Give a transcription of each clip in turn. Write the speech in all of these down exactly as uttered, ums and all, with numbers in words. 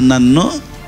ತನ್ನನ್ನು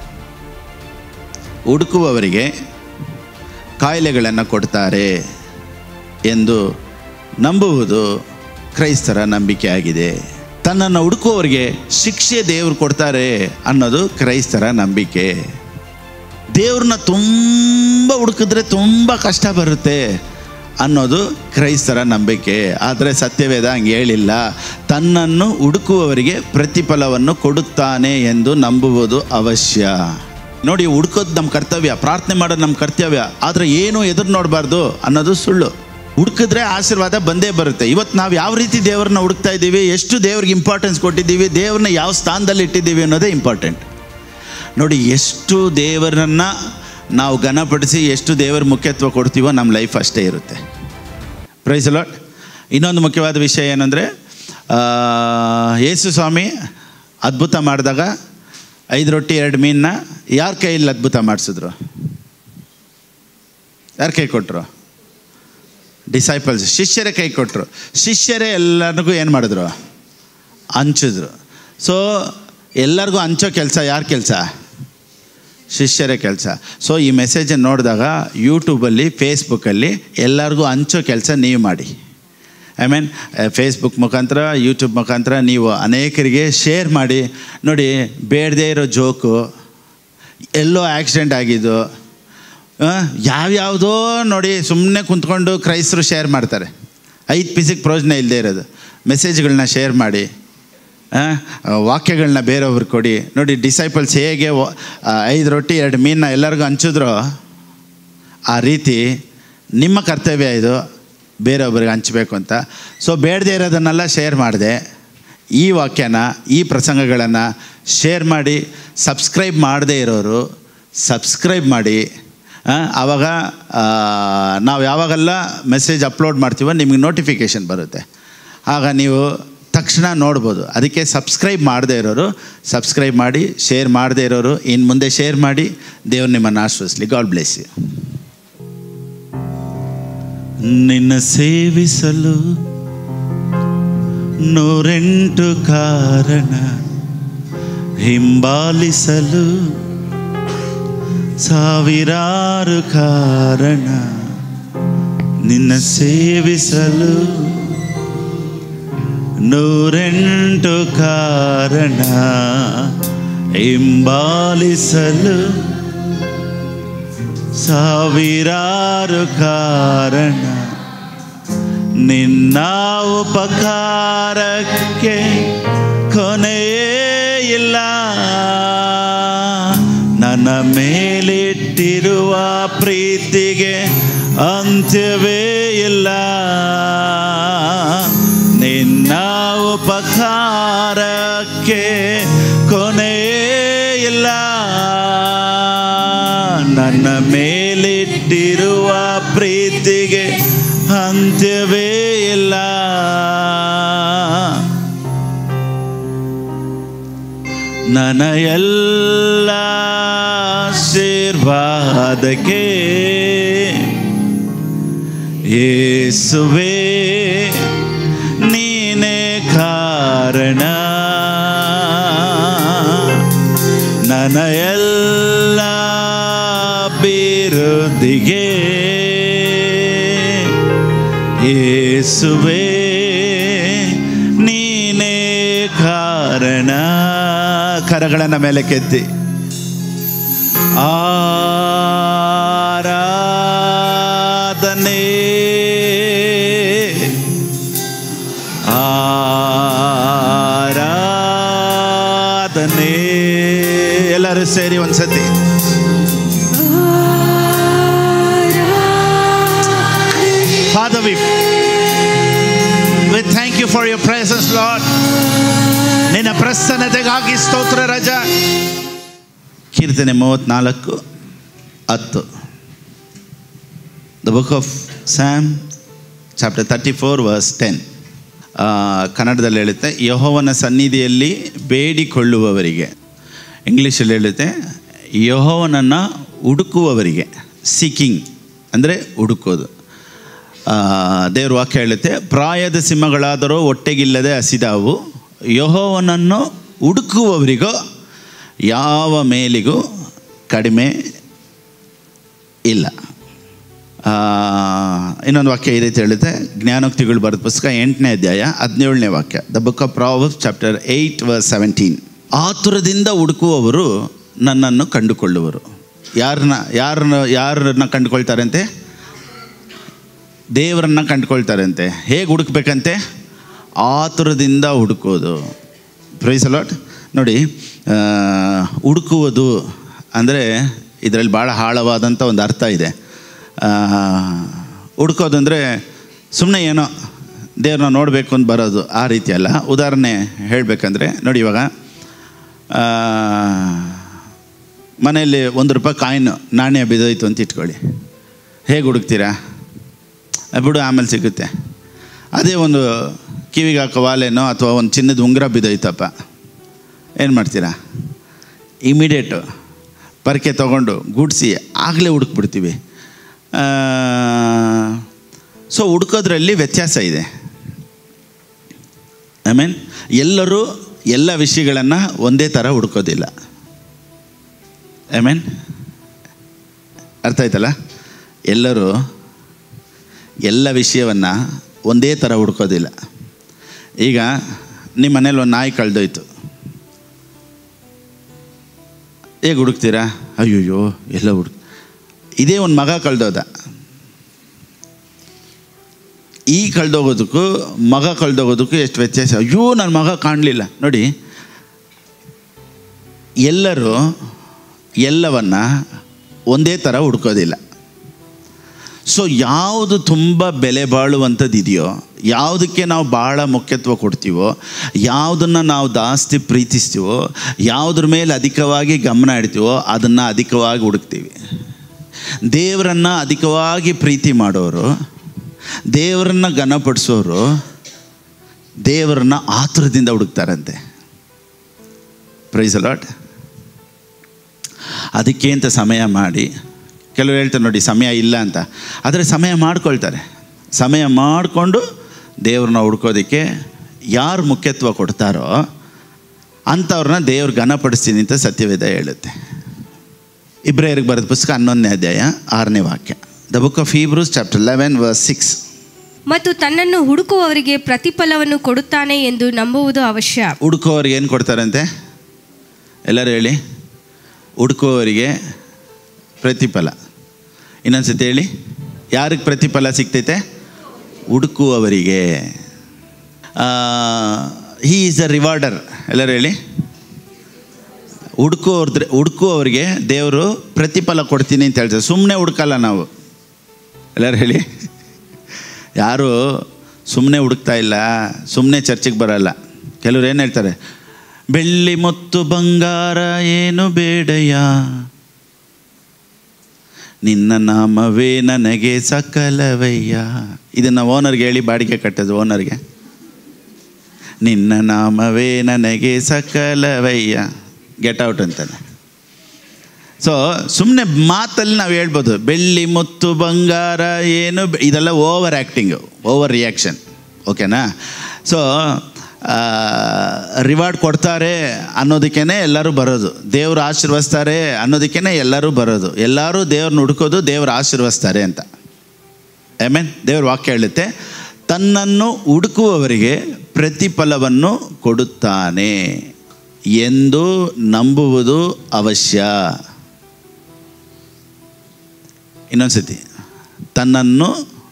ಹುಡುಕುವವರಿಗೆ ಕಾಯಿಲೆಗಳನ್ನು ಕೊಡ್ತಾರೆ ಎಂದು ನಂಬುವುದು ಕ್ರೈಸ್ತರ ನಂಬಿಕೆ ಆಗಿದೆ. ತನ್ನನ್ನು ಹುಡುಕುವವರಿಗೆ ಶಿಕ್ಷೆ ದೇವರು ಕೊಡ್ತಾರೆ ಅನ್ನೋದು ಕ್ರೈಸ್ತರ ನಂಬಿಕೆ. ದೇವ್ರನ್ನ ತುಂಬ ಹುಡುಕಿದ್ರೆ ತುಂಬ ಕಷ್ಟ ಬರುತ್ತೆ ಅನ್ನೋದು ಕ್ರೈಸ್ತರ ನಂಬಿಕೆ. ಆದರೆ ಸತ್ಯವೇದ ಹಂಗೆ ಹೇಳಿಲ್ಲ. ತನ್ನನ್ನು ಹುಡುಕುವವರಿಗೆ ಪ್ರತಿಫಲವನ್ನು ಕೊಡುತ್ತಾನೆ ಎಂದು ನಂಬುವುದು ಅವಶ್ಯ. ನೋಡಿ, ಹುಡುಕೋದು ನಮ್ಮ ಕರ್ತವ್ಯ, ಪ್ರಾರ್ಥನೆ ಮಾಡೋದು ನಮ್ಮ ಕರ್ತವ್ಯ. ಆದರೆ ಏನು ಎದುರು ನೋಡಬಾರ್ದು ಅನ್ನೋದು ಸುಳ್ಳು. ಹುಡುಕಿದ್ರೆ ಆಶೀರ್ವಾದ ಬಂದೇ ಬರುತ್ತೆ. ಇವತ್ತು ನಾವು ಯಾವ ರೀತಿ ದೇವ್ರನ್ನ ಹುಡುಕ್ತಾ ಇದ್ದೀವಿ, ಎಷ್ಟು ದೇವ್ರಿಗೆ ಇಂಪಾರ್ಟೆನ್ಸ್ ಕೊಟ್ಟಿದ್ದೀವಿ, ದೇವ್ರನ್ನ ಯಾವ ಸ್ಥಾನದಲ್ಲಿ ಇಟ್ಟಿದ್ದೀವಿ ಅನ್ನೋದೇ ಇಂಪಾರ್ಟೆಂಟ್. ನೋಡಿ, ಎಷ್ಟು ದೇವರನ್ನು ನಾವು ಘನಪಡಿಸಿ ಎಷ್ಟು ದೇವರ ಮುಖ್ಯತ್ವ ಕೊಡ್ತೀವೋ ನಮ್ಮ ಲೈಫ್ ಅಷ್ಟೇ ಇರುತ್ತೆ. Praise lord. ಇನ್ನೊಂದು ಮುಖ್ಯವಾದ ವಿಷಯ ಏನಂದರೆ, ಯೇಸು ಸ್ವಾಮಿ ಅದ್ಭುತ ಮಾಡಿದಾಗ ಐದು ರೊಟ್ಟಿ ಎರಡು ಮೀನನ್ನ ಯಾರ ಕೈಯಲ್ಲಿ ಅದ್ಭುತ ಮಾಡಿಸಿದ್ರು? ಯಾರ ಕೈ ಕೊಟ್ಟರು? ಡಿಸೈಪಲ್ಸ್, ಶಿಷ್ಯರೇ ಕೈ ಕೊಟ್ಟರು. ಶಿಷ್ಯರೇ ಎಲ್ಲರಿಗೂ ಏನು ಮಾಡಿದ್ರು? ಹಂಚಿದ್ರು. ಸೊ ಎಲ್ಲರಿಗೂ ಹಂಚೋ ಕೆಲಸ ಯಾರ ಕೆಲಸ? ಶಿಷ್ಯರೇ ಕೆಲಸ. ಸೊ ಈ ಮೆಸೇಜನ್ನು ನೋಡಿದಾಗ ಯೂಟ್ಯೂಬಲ್ಲಿ, ಫೇಸ್ಬುಕ್ಕಲ್ಲಿ ಎಲ್ಲರಿಗೂ ಹಂಚೋ ಕೆಲಸ ನೀವು ಮಾಡಿ. ಐ ಮೀನ್ ಫೇಸ್ಬುಕ್ ಮುಖಾಂತರ, ಯೂಟ್ಯೂಬ್ ಮುಖಾಂತರ ನೀವು ಅನೇಕರಿಗೆ ಶೇರ್ ಮಾಡಿ. ನೋಡಿ, ಬೇಡದೇ ಇರೋ ಜೋಕು, ಎಲ್ಲೋ ಆಕ್ಸಿಡೆಂಟ್ ಆಗಿದ್ದು, ಯಾವ್ಯಾವುದೋ ನೋಡಿ ಸುಮ್ಮನೆ ಕುಂತ್ಕೊಂಡು ಕ್ರೈಸ್ತರು ಶೇರ್ ಮಾಡ್ತಾರೆ. ಐದು ಪಿಸಿಗೆ ಪ್ರಯೋಜನ ಇಲ್ಲದೆ ಇರೋದು ಮೆಸೇಜ್ಗಳನ್ನ ಶೇರ್ ಮಾಡಿ, ವಾಕ್ಯಗಳನ್ನ ಬೇರೆಯವ್ರಿಗೆ ಕೊಡಿ. ನೋಡಿ, ಡಿಸೈಪಲ್ಸ್ ಹೇಗೆ ಐದು ರೊಟ್ಟಿ ಎರಡು ಮೀನನ್ನ ಎಲ್ಲರಿಗೂ ಹಂಚಿದ್ರೋ ಆ ರೀತಿ ನಿಮ್ಮ ಕರ್ತವ್ಯ ಇದು, ಬೇರೆಯೊಬ್ಬರಿಗೆ ಹಂಚಬೇಕು ಅಂತ. ಸೊ ಬೇಡದೇ ಇರೋದನ್ನೆಲ್ಲ ಶೇರ್ ಮಾಡಿದೆ. ಈ ವಾಕ್ಯನ, ಈ ಪ್ರಸಂಗಗಳನ್ನು ಶೇರ್ ಮಾಡಿ. ಸಬ್ಸ್ಕ್ರೈಬ್ ಮಾಡದೇ ಇರೋರು ಸಬ್ಸ್ಕ್ರೈಬ್ ಮಾಡಿ. ಆವಾಗ ನಾವು ಯಾವಾಗೆಲ್ಲ ಮೆಸೇಜ್ ಅಪ್ಲೋಡ್ ಮಾಡ್ತೀವೋ ನಿಮಗೆ ನೋಟಿಫಿಕೇಷನ್ ಬರುತ್ತೆ. ಆಗ ನೀವು ತಕ್ಷಣ ನೋಡ್ಬೋದು. ಅದಕ್ಕೆ ಸಬ್ಸ್ಕ್ರೈಬ್ ಮಾಡದೇ ಇರೋರು ಸಬ್ಸ್ಕ್ರೈಬ್ ಮಾಡಿ, ಶೇರ್ ಮಾಡದೇ ಇರೋರು ಇನ್ನು ಮುಂದೆ ಶೇರ್ ಮಾಡಿ. ದೇವರು ನಿಮ್ಮನ್ನು ಆಶೀರ್ವದಿಸಲಿ. God bless you. ನಿನ್ನ ಸೇವಿಸಲು ನೂರೆಂಟು ಕಾರಣ, ಹಿಂಬಾಲಿಸಲು ಸಾವಿರಾರು ಕಾರಣ. ನಿನ್ನ ಸೇವಿಸಲು ನೂರೆಂಟು ಕಾರಣ, ಹಿಂಬಾಲಿಸಲು ಸಾವಿರಾರು ಕಾರಣ. ನಿನ್ನ ಉಪಕಾರಕ್ಕೆ ಕೊನೆಯೇ ಇಲ್ಲ. ನನ್ನ ಮೇಲಿಟ್ಟಿರುವ ಪ್ರೀತಿಗೆ ಅಂತ್ಯವೇ ಇಲ್ಲ. ನಿನ್ನ ಉಪಕಾರಕ್ಕೆ ಕೊನೆಯೇ ಇಲ್ಲ. ನನ್ನ ಮೇಲಿಟ್ಟಿರುವ ಪ್ರೀತಿಗೆ ಅಂತ್ಯವೇ ಇಲ್ಲ. ನನ್ನ ಎಲ್ಲ ಆಶೀರ್ವಾದಕ್ಕೆ ಯೇಸುವೇ ನೀನೇ ಕಾರಣ. ನನ್ನ ಎಲ್ಲ ಬಿರುದಿಗೆ ಯೇಸುವೇ ನೀನೇ ಕಾರಣ. ಕರಗಳನ್ನು ಮೇಲೆ ಕೆತ್ತಿ ಆರಾಧನೆ ಆರಾಧನೆ. ಎಲ್ಲರೂ ಸೇರಿ ಒಂದ್ಸತಿ Father, we, we thank you for your presence, Lord. ನಿನ್ನ ಪ್ರಸನ್ನತೆಗಾಗಿ ಸ್ತೋತ್ರ ರಾಜ. ಕೀರ್ತನೆ ಮೂವತ್ತ್ನಾಲ್ಕು ಹತ್ತು. The book of Psalm chapter thirty four verse ten. ಕನ್ನಡದಲ್ಲಿ ಹೇಳುತ್ತೆ, ಯೆಹೋವನ ಸನ್ನಿಧಿಯಲ್ಲಿ ಬೇಡಿಕೊಳ್ಳುವವರಿಗೆ. ಇಂಗ್ಲೀಷಲ್ಲಿ ಹೇಳುತ್ತೆ, ಯೆಹೋವನನ್ನು ಹುಡುಕುವವರಿಗೆ. ಸೀಕಿಂಗ್ ಅಂದರೆ ಹುಡುಕೋದು. ದೇವ್ರ ವಾಕ್ಯ ಹೇಳುತ್ತೆ, ಪ್ರಾಯದ ಸಿಂಹಗಳಾದರೂ ಹೊಟ್ಟೆಗಿಲ್ಲದೆ ಹಸಿದಾವು, ಯೆಹೋವನನ್ನು ಹುಡುಕುವವರಿಗೋ ಯಾವ ಮೇಲಿಗೂ ಕಡಿಮೆ ಇಲ್ಲ. ಇನ್ನೊಂದು ವಾಕ್ಯ ಈ ರೀತಿ ಹೇಳುತ್ತೆ, ಜ್ಞಾನೋಕ್ತಿಗಳು ಬರೆದ ಪುಸ್ತಕ ಎಂಟನೇ ಅಧ್ಯಾಯ ಹದಿನೇಳನೇ ವಾಕ್ಯ, the book of Proverbs chapter eight verse seventeen. ಆತುರದಿಂದ ಹುಡುಕುವವರು ನನ್ನನ್ನು ಕಂಡುಕೊಳ್ಳುವರು. ಯಾರನ್ನ ಯಾರನ್ನ ಯಾರನ್ನ ಕಂಡುಕೊಳ್ತಾರಂತೆ? ದೇವರನ್ನ ಕಂಡುಕೊಳ್ತಾರಂತೆ. ಹೇಗೆ ಹುಡುಕ್ಬೇಕಂತೆ? ಆತುರದಿಂದ ಹುಡುಕೋದು. Praise the lord. ನೋಡಿ, ಹುಡುಕುವುದು ಅಂದರೆ ಇದರಲ್ಲಿ ಭಾಳ ಆಳವಾದಂಥ ಒಂದು ಅರ್ಥ ಇದೆ. ಹುಡುಕೋದು ಅಂದರೆ ಸುಮ್ಮನೆ ಏನೋ ದೇವ್ರನ್ನ ನೋಡಬೇಕು ಅಂತ ಬರೋದು, ಆ ರೀತಿ ಅಲ್ಲ. ಉದಾಹರಣೆ ಹೇಳಬೇಕಂದ್ರೆ ನೋಡಿ, ಇವಾಗ ಮನೆಯಲ್ಲಿ ಒಂದು ರೂಪಾಯಿ ಕಾಯಿನ್ ನಾಣ್ಯ ಬಿದ್ದೋಯ್ತು ಅಂತ ಇಟ್ಕೊಳ್ಳಿ. ಹೇಗೆ ಹುಡುಕ್ತೀರಾ? ಬಿಡು ಆಮೇಲೆ ಸಿಗುತ್ತೆ. ಅದೇ ಒಂದು ಕಿವಿಗೆ ಹಾಕೋ ವಾಲೆನೋ ಅಥವಾ ಒಂದು ಚಿನ್ನದ ಉಂಗುರ ಬಿದ್ದೋಯ್ತಪ್ಪ, ಏನು ಮಾಡ್ತೀರಾ? ಇಮಿಡಿಯೇಟು ಪರಕೆ ತೊಗೊಂಡು ಗುಡಿಸಿ ಆಗಲೇ ಹುಡುಕ್ಬಿಡ್ತೀವಿ. ಸೊ ಹುಡುಕೋದ್ರಲ್ಲಿ ವ್ಯತ್ಯಾಸ ಇದೆ. ಐ ಮೀನ್ ಎಲ್ಲರೂ ಎಲ್ಲ ವಿಷಯಗಳನ್ನು ಒಂದೇ ಥರ ಹುಡುಕೋದಿಲ್ಲ. ಐ ಮೀನ್ ಅರ್ಥ ಆಯ್ತಲ್ಲ? ಎಲ್ಲರೂ ಎಲ್ಲ ವಿಷಯವನ್ನು ಒಂದೇ ಥರ ಹುಡುಕೋದಿಲ್ಲ. ಈಗ ನಿಮ್ಮ ಮನೇಲಿ ಒಂದು ನಾಯಿ ಕಳೆದೋಯ್ತು, ಹೇಗೆ ಹುಡುಕ್ತೀರಾ? ಅಯ್ಯೋಯ್ಯೋ ಎಲ್ಲ ಹುಡುಕ್. ಇದೇ ಒಂದು ಮಗ ಕಳೆದೋದ, ಈ ಕಳೆದೋಗೋದಕ್ಕೂ ಮಗ ಕಳೆದೋಗೋದಕ್ಕೂ ಎಷ್ಟು ವ್ಯತ್ಯಾಸ. ಅಯ್ಯೋ ನನ್ನ ಮಗ ಕಾಣಲಿಲ್ಲ. ನೋಡಿ, ಎಲ್ಲರೂ ಎಲ್ಲವನ್ನು ಒಂದೇ ಥರ ಹುಡ್ಕೋದಿಲ್ಲ. ಸೊ ಯಾವುದು ತುಂಬ ಬೆಲೆ ಬಾಳುವಂಥದ್ದು ಇದೆಯೋ, ಯಾವುದಕ್ಕೆ ನಾವು ಭಾಳ ಮುಖ್ಯತ್ವ ಕೊಡ್ತೀವೋ, ಯಾವುದನ್ನು ನಾವು ಜಾಸ್ತಿ ಪ್ರೀತಿಸ್ತೀವೋ, ಯಾವುದ್ರ ಮೇಲೆ ಅಧಿಕವಾಗಿ ಗಮನ ಇಡ್ತೀವೋ ಅದನ್ನು ಅಧಿಕವಾಗಿ ಹುಡುಕ್ತೀವಿ. ದೇವರನ್ನು ಅಧಿಕವಾಗಿ ಪ್ರೀತಿ ಮಾಡೋರು, ದೇವರನ್ನು ಘನಪಡಿಸೋರು ದೇವರನ್ನು ಆತುರದಿಂದ ಹುಡುಕ್ತಾರಂತೆ. Praise the lord. ಅದಕ್ಕೆ ಅಂತ ಸಮಯ ಮಾಡಿ, ಕೆಲವರು ಹೇಳ್ತಾರೆ ನೋಡಿ ಸಮಯ ಇಲ್ಲ ಅಂತ, ಆದರೆ ಸಮಯ ಮಾಡ್ಕೊಳ್ತಾರೆ. ಸಮಯ ಮಾಡಿಕೊಂಡು ದೇವ್ರನ್ನ ಹುಡ್ಕೋದಕ್ಕೆ ಯಾರು ಮುಖ್ಯತ್ವ ಕೊಡ್ತಾರೋ ಅಂಥವ್ರನ್ನ ದೇವ್ರು ಘನಪಡಿಸ್ತೀನಿ ಅಂತ ಸತ್ಯವೇದ ಹೇಳುತ್ತೆ. ಇಬ್ರಿಯರಿಗೆ ಬರೆದ ಪುಸ್ತಕ ಹನ್ನೊಂದನೇ ಅಧ್ಯಾಯ ಆರನೇ ವಾಕ್ಯ, the book of Hebrews chapter eleven verse six. ಮತ್ತು ತನ್ನನ್ನು ಹುಡುಕುವವರಿಗೆ ಪ್ರತಿಫಲವನ್ನು ಕೊಡುತ್ತಾನೆ ಎಂದು ನಂಬುವುದು ಅವಶ್ಯ. ಹುಡುಕುವವರಿಗೆ ಏನು ಕೊಡ್ತಾರಂತೆ? ಎಲ್ಲರೂ ಹೇಳಿ. ಹುಡುಕುವವರಿಗೆ ಪ್ರತಿಫಲ. ಇನ್ನೊಂದು ಸತಿ ಹೇಳಿ, ಯಾರಿಗೆ ಪ್ರತಿಫಲ ಸಿಗ್ತೈತೆ? ಹುಡುಕುವವರಿಗೆ. He is a rewarder. ಎಲ್ಲರೂ ಹೇಳಿ. ಹುಡುಕುವ್ರ ಹುಡುಕುವವರಿಗೆ ದೇವರು ಪ್ರತಿಫಲ ಕೊಡ್ತೀನಿ ಅಂತ ಹೇಳ್ತಾರೆ. ಸುಮ್ಮನೆ ಹುಡುಕಲ್ಲ ನಾವು. ಎಲ್ಲರೂ ಹೇಳಿ. ಯಾರು ಸುಮ್ಮನೆ ಹುಡುಕ್ತಾ ಇಲ್ಲ, ಸುಮ್ಮನೆ ಚರ್ಚೆಗೆ ಬರಲ್ಲ. ಕೆಲವ್ರು ಏನು ಹೇಳ್ತಾರೆ? ಬೆಳ್ಳಿ ಮತ್ತು ಬಂಗಾರ ಏನು ಬೇಡಯ್ಯ, ನಿನ್ನ ನಾಮವೇ ನನಗೆ ಸಕಲವಯ್ಯ. ಇದನ್ನು ಓನರ್ಗೆ ಹೇಳಿ ಬಾಡಿಗೆ ಕಟ್ಟೋದು. ಓನರ್ಗೆ ನಿನ್ನ ನಾಮವೇ ನನಗೆ ಸಕಲವಯ್ಯ, ಗೆಟ್ ಔಟ್ ಅಂತಾನೆ. ಸೊ ಸುಮ್ಮನೆ ಮಾತಲ್ಲಿ ನಾವು ಹೇಳ್ಬೋದು ಬೆಳ್ಳಿ ಮುತ್ತು ಬಂಗಾರ ಏನು, ಇದೆಲ್ಲ ಓವರ್ ಆ್ಯಕ್ಟಿಂಗು, ಓವರ್ ರಿಯಾಕ್ಷನ್. ಓಕೆನಾ? ಸೊ ರಿವಾರ್ಡ್ ಕೊಡ್ತಾರೆ ಅನ್ನೋದಕ್ಕೇ ಎಲ್ಲರೂ ಬರೋದು, ದೇವರು ಆಶೀರ್ವದಿಸ್ತಾರೆ ಅನ್ನೋದಕ್ಕೇ ಎಲ್ಲರೂ ಬರೋದು. ಎಲ್ಲರೂ ದೇವ್ರನ್ನ ಹುಡುಕೋದು ದೇವರು ಆಶೀರ್ವದಿಸ್ತಾರೆ ಅಂತ. ಆಮೇನ್. ದೇವ್ರ ವಾಕ್ಯ ಹೇಳುತ್ತೆ, ತನ್ನನ್ನು ಹುಡುಕುವವರಿಗೆ ಪ್ರತಿಫಲವನ್ನು ಕೊಡುತ್ತಾನೆ ಎಂದು ನಂಬುವುದು ಅವಶ್ಯ. ಇನ್ನೊಂದು ಸತಿ, ತನ್ನನ್ನು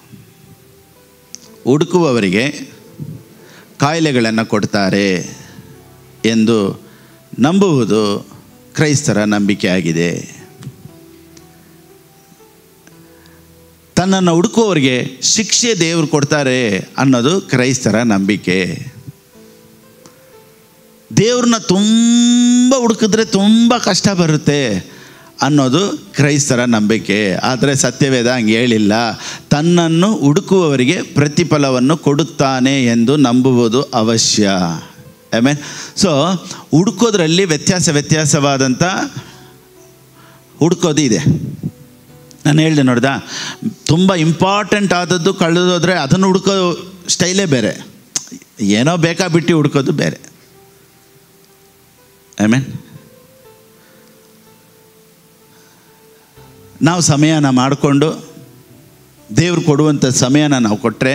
ಹುಡುಕುವವರಿಗೆ ಕಾಯಿಲೆಗಳನ್ನು ಕೊಡ್ತಾರೆ ಎಂದು ನಂಬುವುದು ಕ್ರೈಸ್ತರ ನಂಬಿಕೆಯಾಗಿದೆ. ತನ್ನನ್ನು ಹುಡುಕುವವರಿಗೆ ಶಿಕ್ಷೆ ದೇವರು ಕೊಡ್ತಾರೆ ಅನ್ನೋದು ಕ್ರೈಸ್ತರ ನಂಬಿಕೆ. ದೇವ್ರನ್ನ ತುಂಬ ಹುಡುಕಿದ್ರೆ ತುಂಬ ಕಷ್ಟ ಬರುತ್ತೆ ಅನ್ನೋದು ಕ್ರೈಸ್ತರ ನಂಬಿಕೆ. ಆದರೆ ಸತ್ಯವೇದ ಹಂಗೆ ಹೇಳಿಲ್ಲ. ತನ್ನನ್ನು ಹುಡುಕುವವರಿಗೆ ಪ್ರತಿಫಲವನ್ನು ಕೊಡುತ್ತಾನೆ ಎಂದು ನಂಬುವುದು ಅವಶ್ಯ. ಆಮೇನ್. ಸೊ ಹುಡುಕೋದ್ರಲ್ಲಿ ವ್ಯತ್ಯಾಸ ವ್ಯತ್ಯಾಸವಾದಂಥ ಹುಡುಕೋದು ಇದೆ. ನಾನು ಹೇಳಿದೆ ನೋಡ್ದ, ತುಂಬ ಇಂಪಾರ್ಟೆಂಟ್ ಆದದ್ದು ಕಳೆದೋದ್ರೆ ಅದನ್ನು ಹುಡುಕೋ ಸ್ಟೈಲೇ ಬೇರೆ, ಏನೋ ಬೇಕಾಬಿಟ್ಟು ಹುಡುಕೋದು ಬೇರೆ. ಆಮೇನ್. ನಾವು ಸಮಯನ ಮಾಡಿಕೊಂಡು ದೇವ್ರು ಕೊಡುವಂಥ ಸಮಯನ ನಾವು ಕೊಟ್ಟರೆ,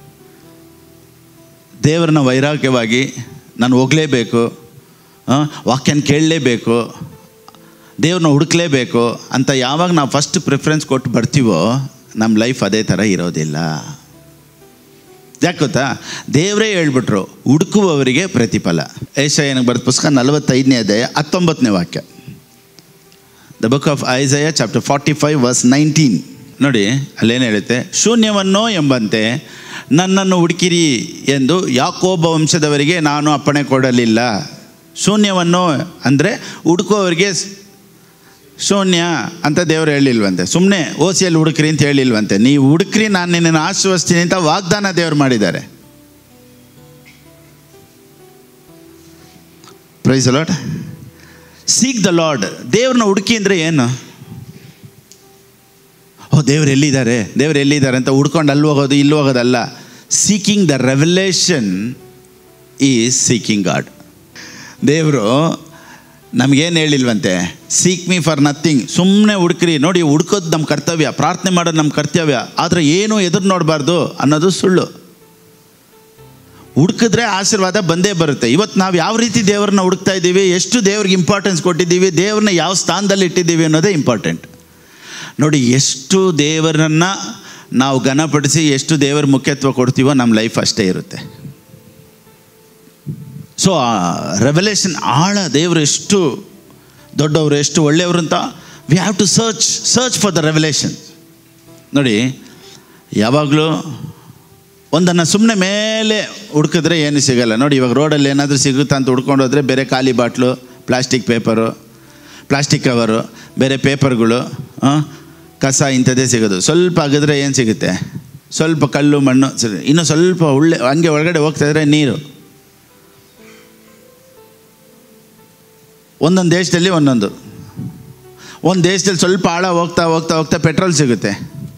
ದೇವ್ರನ್ನ ವೈರಾಗ್ಯವಾಗಿ ನಾನು ಹೋಗಲೇಬೇಕು, ವಾಕ್ಯನ ಕೇಳಲೇಬೇಕು, ದೇವ್ರನ್ನ ಹುಡುಕ್ಲೇಬೇಕು ಅಂತ ಯಾವಾಗ ನಾವು ಫಸ್ಟ್ ಪ್ರಿಫರೆನ್ಸ್ ಕೊಟ್ಟು ಬರ್ತೀವೋ ನಮ್ಮ ಲೈಫ್ ಅದೇ ಥರ ಇರೋದಿಲ್ಲ. ಯಾಕೆ ಗೊತ್ತಾ? ದೇವರೇ ಹೇಳ್ಬಿಟ್ರು, ಹುಡುಕುವವರಿಗೆ ಪ್ರತಿಫಲ. ಯೆಶಾಯನಿಗೆ ಬರೆದ ಪುಸ್ತಕ ನಲವತ್ತೈದನೇ ಅಧ್ಯಾಯ ಹತ್ತೊಂಬತ್ತನೇ ವಾಕ್ಯ. The book of Isaiah chapter forty five verse nineteen. ನೋಡಿ ಅಲ್ಲೇನು ಹೇಳುತ್ತೆ, ಶೂನ್ಯವನ್ನೋ ಎಂಬಂತೆ ನನ್ನನ್ನು ಹುಡುಕಿರಿ ಎಂದು ಯಾಕೋಬ ವಂಶದವರಿಗೆ ನಾನು ಅಪ್ಪಣೆ ಕೊಡಲಿಲ್ಲ. ಶೂನ್ಯವನ್ನೋ ಅಂದರೆ ಹುಡುಕುವವರಿಗೆ ಶೂನ್ಯ ಅಂತ ದೇವರು ಹೇಳಿಲ್ವಂತೆ. ಸುಮ್ಮನೆ ಓಸಿಯಲ್ಲಿ ಹುಡುಕ್ರಿ ಅಂತ ಹೇಳಿಲ್ವಂತೆ. ನೀವು ಹುಡುಕ್ರಿ, ನಾನು ನಿನ್ನನ್ನು ಆಶೀರ್ವದಿಸ್ತೀನಿ ಅಂತ ವಾಗ್ದಾನ ದೇವರು ಮಾಡಿದ್ದಾರೆ. Praise the lord. Seek the lord. ದೇವ್ರನ್ನ ಹುಡುಕಿ ಅಂದರೆ ಏನು? ಓ ದೇವ್ರು ಎಲ್ಲಿದ್ದಾರೆ, ದೇವ್ರು ಎಲ್ಲಿದ್ದಾರೆ ಅಂತ ಹುಡ್ಕೊಂಡು ಅಲ್ಲಿ ಹೋಗೋದು ಇಲ್ಲಿ ಹೋಗೋದಲ್ಲ. Seeking the revelation is seeking God. ದೇವರು ನಮಗೇನು ಹೇಳಿಲ್ವಂತೆ, ಸೀಕ್ ಮೀ ಫಾರ್ ನಥಿಂಗ್. ಸುಮ್ಮನೆ ಹುಡುಕ್ರಿ. ನೋಡಿ, ಹುಡ್ಕೋದು ನಮ್ಮ ಕರ್ತವ್ಯ, ಪ್ರಾರ್ಥನೆ ಮಾಡೋದು ನಮ್ಮ ಕರ್ತವ್ಯ, ಆದರೆ ಏನೂ ಎದುರು ನೋಡಬಾರ್ದು ಅನ್ನೋದು ಸುಳ್ಳು. ಹುಡುಕಿದ್ರೆ ಆಶೀರ್ವಾದ ಬಂದೇ ಬರುತ್ತೆ. ಇವತ್ತು ನಾವು ಯಾವ ರೀತಿ ದೇವ್ರನ್ನ ಹುಡುಕ್ತಾ ಇದ್ದೀವಿ, ಎಷ್ಟು ದೇವ್ರಿಗೆ ಇಂಪಾರ್ಟೆನ್ಸ್ ಕೊಟ್ಟಿದ್ದೀವಿ, ದೇವ್ರನ್ನ ಯಾವ ಸ್ಥಾನದಲ್ಲಿ ಇಟ್ಟಿದ್ದೀವಿ ಅನ್ನೋದೇ ಇಂಪಾರ್ಟೆಂಟ್. ನೋಡಿ, ಎಷ್ಟು ದೇವರನ್ನು ನಾವು ಘನಪಡಿಸಿ ಎಷ್ಟು ದೇವರ ಮುಖ್ಯತ್ವ ಕೊಡ್ತೀವೋ ನಮ್ಮ ಲೈಫ್ ಅಷ್ಟೇ ಇರುತ್ತೆ. ಸೊ ಆ ರೆವಲೇಷನ್ ಆಳ, ದೇವರು ಎಷ್ಟು ದೊಡ್ಡವರು, ಎಷ್ಟು ಒಳ್ಳೆಯವರು ಅಂತ we have to search search for the revelation. ನೋಡಿ, ಯಾವಾಗಲೂ ಒಂದನ್ನು ಸುಮ್ಮನೆ ಮೇಲೆ ಹುಡುಕಿದ್ರೆ ಏನು ಸಿಗಲ್ಲ. ನೋಡಿ, ಇವಾಗ ರೋಡಲ್ಲಿ ಏನಾದರೂ ಸಿಗುತ್ತಾ ಅಂತ ಹುಡ್ಕೊಂಡು ಹೋದರೆ ಬೇರೆ ಖಾಲಿ bottle, plastic paper, plastic cover, ಬೇರೆ ಪೇಪರ್ಗಳು, ಕಸ ಇಂಥದ್ದೇ ಸಿಗೋದು. ಸ್ವಲ್ಪ ಆಗಿದ್ರೆ ಏನು ಸಿಗುತ್ತೆ? ಸ್ವಲ್ಪ ಕಲ್ಲು ಮಣ್ಣು. ಇನ್ನು ಸ್ವಲ್ಪ ಒಳ್ಳೆ ಹಂಗೆ ಒಳಗಡೆ ಹೋಗ್ತಾಯಿದ್ರೆ ನೀರು. ಒಂದೊಂದು ದೇಶದಲ್ಲಿ ಒಂದೊಂದು. ಒಂದು ದೇಶದಲ್ಲಿ ಸ್ವಲ್ಪ ಆಳ ಹೋಗ್ತಾ ಹೋಗ್ತಾ ಹೋಗ್ತಾ ಪೆಟ್ರೋಲ್ ಸಿಗುತ್ತೆ,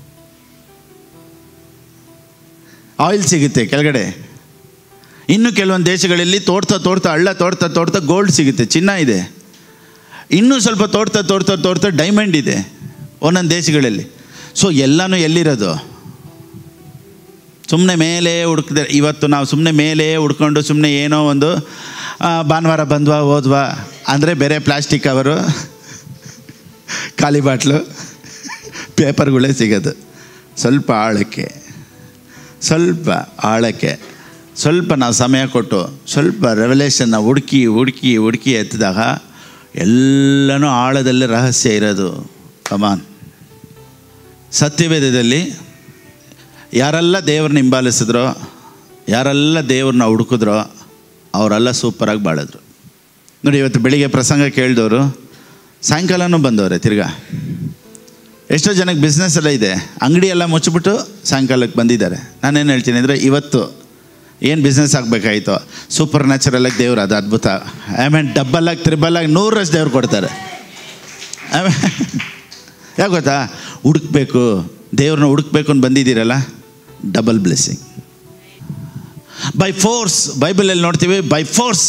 ಆಯಿಲ್ ಸಿಗುತ್ತೆ ಕೆಳಗಡೆ. ಇನ್ನು ಕೆಲವೊಂದು ದೇಶಗಳಲ್ಲಿ ತೋಡ್ತಾ ತೋಡ್ತಾ ಹಳ್ಳ ತೋಡ್ತಾ ತೋಡ್ತಾ ಗೋಲ್ಡ್ ಸಿಗುತ್ತೆ, ಚಿನ್ನ ಇದೆ. ಇನ್ನೂ ಸ್ವಲ್ಪ ತೋಡ್ತಾ ತೋಡ್ತಾ ತೋಡ್ತಾ ಡೈಮಂಡ್ ಇದೆ ಒಂದೊಂದು ದೇಶಗಳಲ್ಲಿ. ಸೊ ಎಲ್ಲನೂ ಎಲ್ಲಿರೋದು? ಸುಮ್ಮನೆ ಮೇಲೆ ಹುಡುಕಿದೆ. ಇವತ್ತು ನಾವು ಸುಮ್ಮನೆ ಮೇಲೆ ಹುಡ್ಕೊಂಡು ಸುಮ್ಮನೆ ಏನೋ ಒಂದು ಭಾನುವಾರ ಬಂದ್ವಾ ಹೋದ್ವಾ ಅಂದರೆ ಬೇರೆ ಪ್ಲಾಸ್ಟಿಕ್ ಕವರು, ಖಾಲಿ ಬಾಟ್ಲು, ಪೇಪರ್ಗಳೇ ಸಿಗೋದು. ಸ್ವಲ್ಪ ಆಳಕ್ಕೆ ಸ್ವಲ್ಪ ಆಳಕ್ಕೆ ಸ್ವಲ್ಪ ನಾವು ಸಮಯ ಕೊಟ್ಟು ಸ್ವಲ್ಪ ರೆವಲೇಷನ್ನ ಹುಡುಕಿ ಹುಡುಕಿ ಹುಡುಕಿ ಎತ್ತಿದಾಗ ಎಲ್ಲನೂ ಆಳದಲ್ಲಿ ರಹಸ್ಯ ಇರೋದು. ಕಮಾನ್. ಸತ್ಯವೇದದಲ್ಲಿ ಯಾರೆಲ್ಲ ದೇವ್ರನ್ನ ಹಿಂಬಾಲಿಸಿದ್ರೋ, ಯಾರೆಲ್ಲ ದೇವ್ರನ್ನ ಹುಡುಕಿದ್ರೋ ಅವರೆಲ್ಲ ಸೂಪರಾಗಿ ಬಾಳಿದ್ರು. ನೋಡಿ, ಇವತ್ತು ಬೆಳಿಗ್ಗೆ ಪ್ರಸಂಗ ಕೇಳಿದವರು ಸಾಯಂಕಾಲನೂ ಬಂದವ್ರೆ ತಿರ್ಗಾ. ಎಷ್ಟೋ ಜನಕ್ಕೆ ಬಿಸ್ನೆಸ್ ಎಲ್ಲ ಇದೆ, ಅಂಗಡಿ ಎಲ್ಲ ಮುಚ್ಚಿಬಿಟ್ಟು ಸಾಯಂಕಾಲಕ್ಕೆ ಬಂದಿದ್ದಾರೆ. ನಾನೇನು ಹೇಳ್ತೀನಿ ಅಂದರೆ, ಇವತ್ತು ಏನು ಬಿಸ್ನೆಸ್ ಆಗಬೇಕಾಯಿತು, ಸೂಪರ್ ನ್ಯಾಚುರಲಾಗಿ ದೇವ್ರು ಅದು ಅದ್ಭುತ. ಆಮೇಲೆ ಡಬ್ಬಲಾಗಿ ತ್ರಿಬಲಾಗಿ ನೂರರಷ್ಟು ದೇವ್ರು ಕೊಡ್ತಾರೆ. ಆಮೇಲೆ ಯಾಕೆ ಗೊತ್ತಾ? ಹುಡುಕ್ಬೇಕು, ದೇವ್ರನ್ನ ಹುಡುಕ್ಬೇಕು ಅಂತ ಬಂದಿದ್ದೀರಲ್ಲ, ಡಬಲ್ ಬ್ಲೆಸ್ಸಿಂಗ್. ಬೈ ಫೋರ್ಸ್, ಬೈಬಲಲ್ಲಿ ನೋಡ್ತೀವಿ, ಬೈ ಫೋರ್ಸ್.